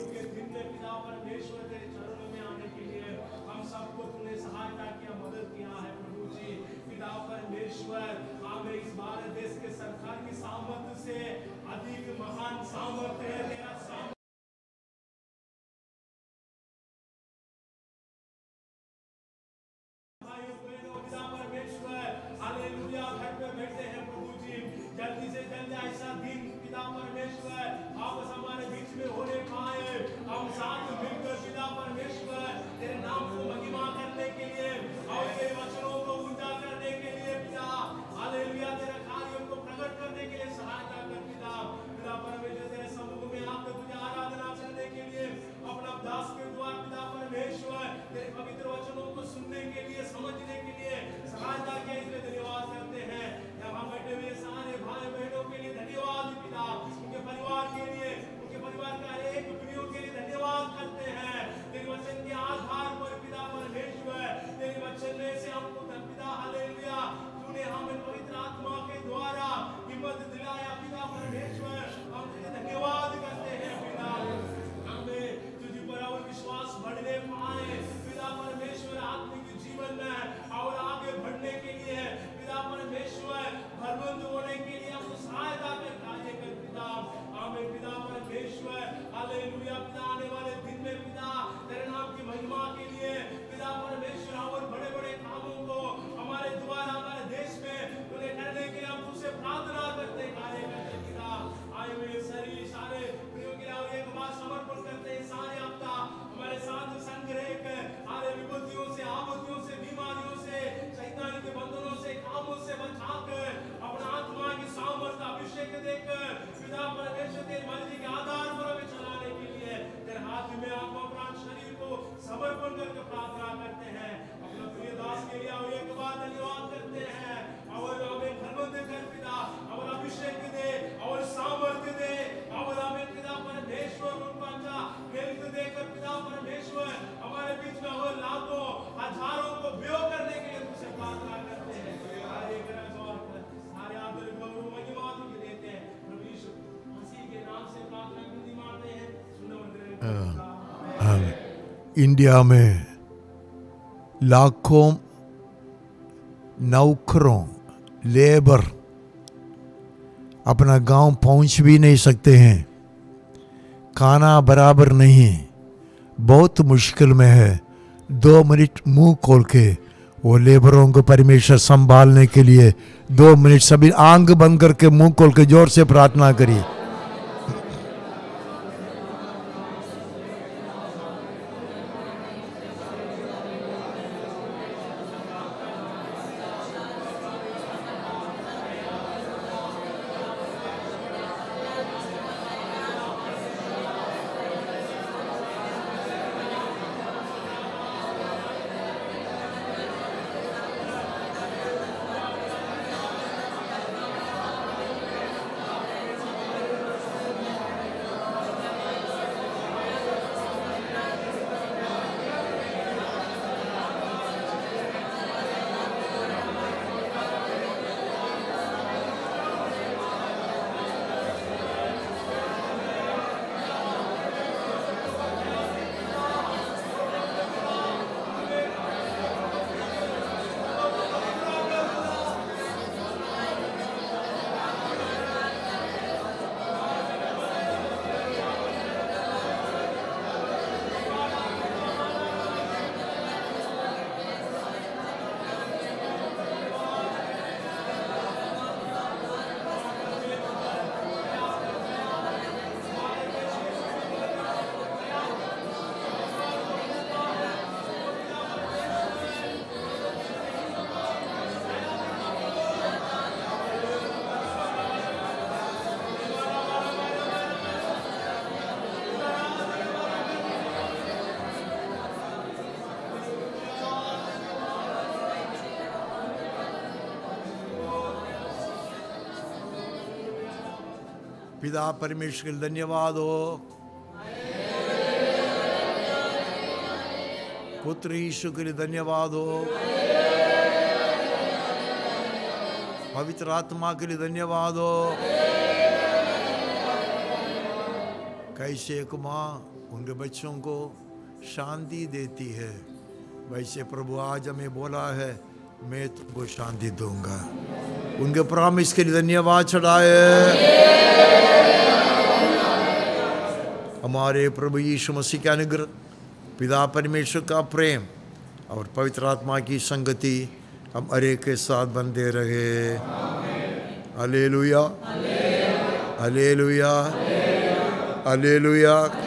जल्दी से जल्दी ऐसा दिन पिता परमेश्वर वापस हमारे बीच में होने पाए, हम साथ मिलकर पिता परमेश्वर तेरे नाम को महिमा करने के लिए और तेरे वचनों को ऊंचा करने के लिए पिता हालेलुया तेरे कार्यों को प्रकट करने के लिए सहायता कर पिता। पिता परमेश्वर तेरे समूह में आकर तुझे आराधना करने के लिए अपना दास के द्वार पिता परमेश्वर तेरे पवित्र वचनों को सुनने के लिए समझने के लिए सहायता के इसलिए धन्यवाद करते हैं। यहाँ बैठे हुए सारे भाई बहनों के लिए धन्यवाद पिता, उनके परिवार के लिए, उनके परिवार का एक पीढ़ियों के लिए धन्यवाद करते हैं। तेरे वचन के आधार पर पिता परमेश्वर तेरे वचन में से हमको पिता हालेलुया तूने हमें पवित्र आत्मा के द्वारा हिम्मत दिलाया पिता परमेश्वर, हम तुझे धन्यवाद करते हैं पिता। हमें तुझ पर और विश्वास बढ़ने पाए पिता परमेश्वर आत्मिक जीवन में और आगे बढ़ने के लिए पिता परमेश्वर भरबंद होने के लिए हमको सहायता कर कार्य कर पिता। आमीन पिता परमेश्वर हालेलुया पिता आने वाले दिन में पिता तेरे नाम की महिमा के लिए पिता परमेश्वर और बड़े बड़े कामों को हमारे द्वारा हमारे देश में तूने करने के लिए हम तुझसे प्रार्थना करते कार्य करते पिता। आए हुए शरीर सारे प्रियों के लिए और एक बार समर्पण करते हैं सारे हफ्ता हमारे साथ संग्रह हमारे विपत्तियों से आपत्तियों से बीमारियों से शैतान के बंधनों से कामों से बचाकर अपना आत्मा की सामर्थ्य अभिषेक देकर पिता परमेश्वर तेरी मर्जी के आधार पर हमें चलाने के लिए तेरे हाथ में आत्मा प्राण शरीर को समर्पण करके प्रार्थना करते हैं। अपना प्रिय दास के लिए और एक बार धन्यवाद करते हैं और हमें भरबंद कर पिता और अभिषेक दे और सामर्थ्य दे और हमें पिता परमेश्वर उनको अच्छा हेल्थ देकर पिता परमेश्वर हमारे बीच में हो लाखों हजारों को व्यो करने के लिए तुझसे प्रार्थना करते हैं। सारे सारे आदर गौरव महिमा तुझे देते हैं प्रभु यीशु मसीह के नाम से प्रार्थना विनती मांगते हैं। सुनो इंडिया में लाखों नौकरों लेबर अपना गांव पहुंच भी नहीं सकते हैं, खाना बराबर नहीं, बहुत मुश्किल में है। दो मिनट मुंह खोल के वो लेबरों को परमेश्वर संभालने के लिए दो मिनट सभी आंख बंद करके मुंह खोल के जोर से प्रार्थना करिए। पिता परमेश्वर के लिए धन्यवाद हो, पुत्र यीशु के लिए धन्यवाद हो, पवित्र आत्मा के लिए धन्यवाद हो। कैसे एक माँ उनके बच्चों को शांति देती है, वैसे प्रभु आज हमें बोला है मैं तुमको शांति दूंगा। उनके प्रॉमिस के लिए धन्यवाद चढ़ाए। हमारे प्रभु यीशु मसीह का अनुग्रह, पिता परमेश्वर का प्रेम और पवित्र आत्मा की संगति हम हर एक के साथ बनते रहे। Hallelujah, hallelujah, hallelujah.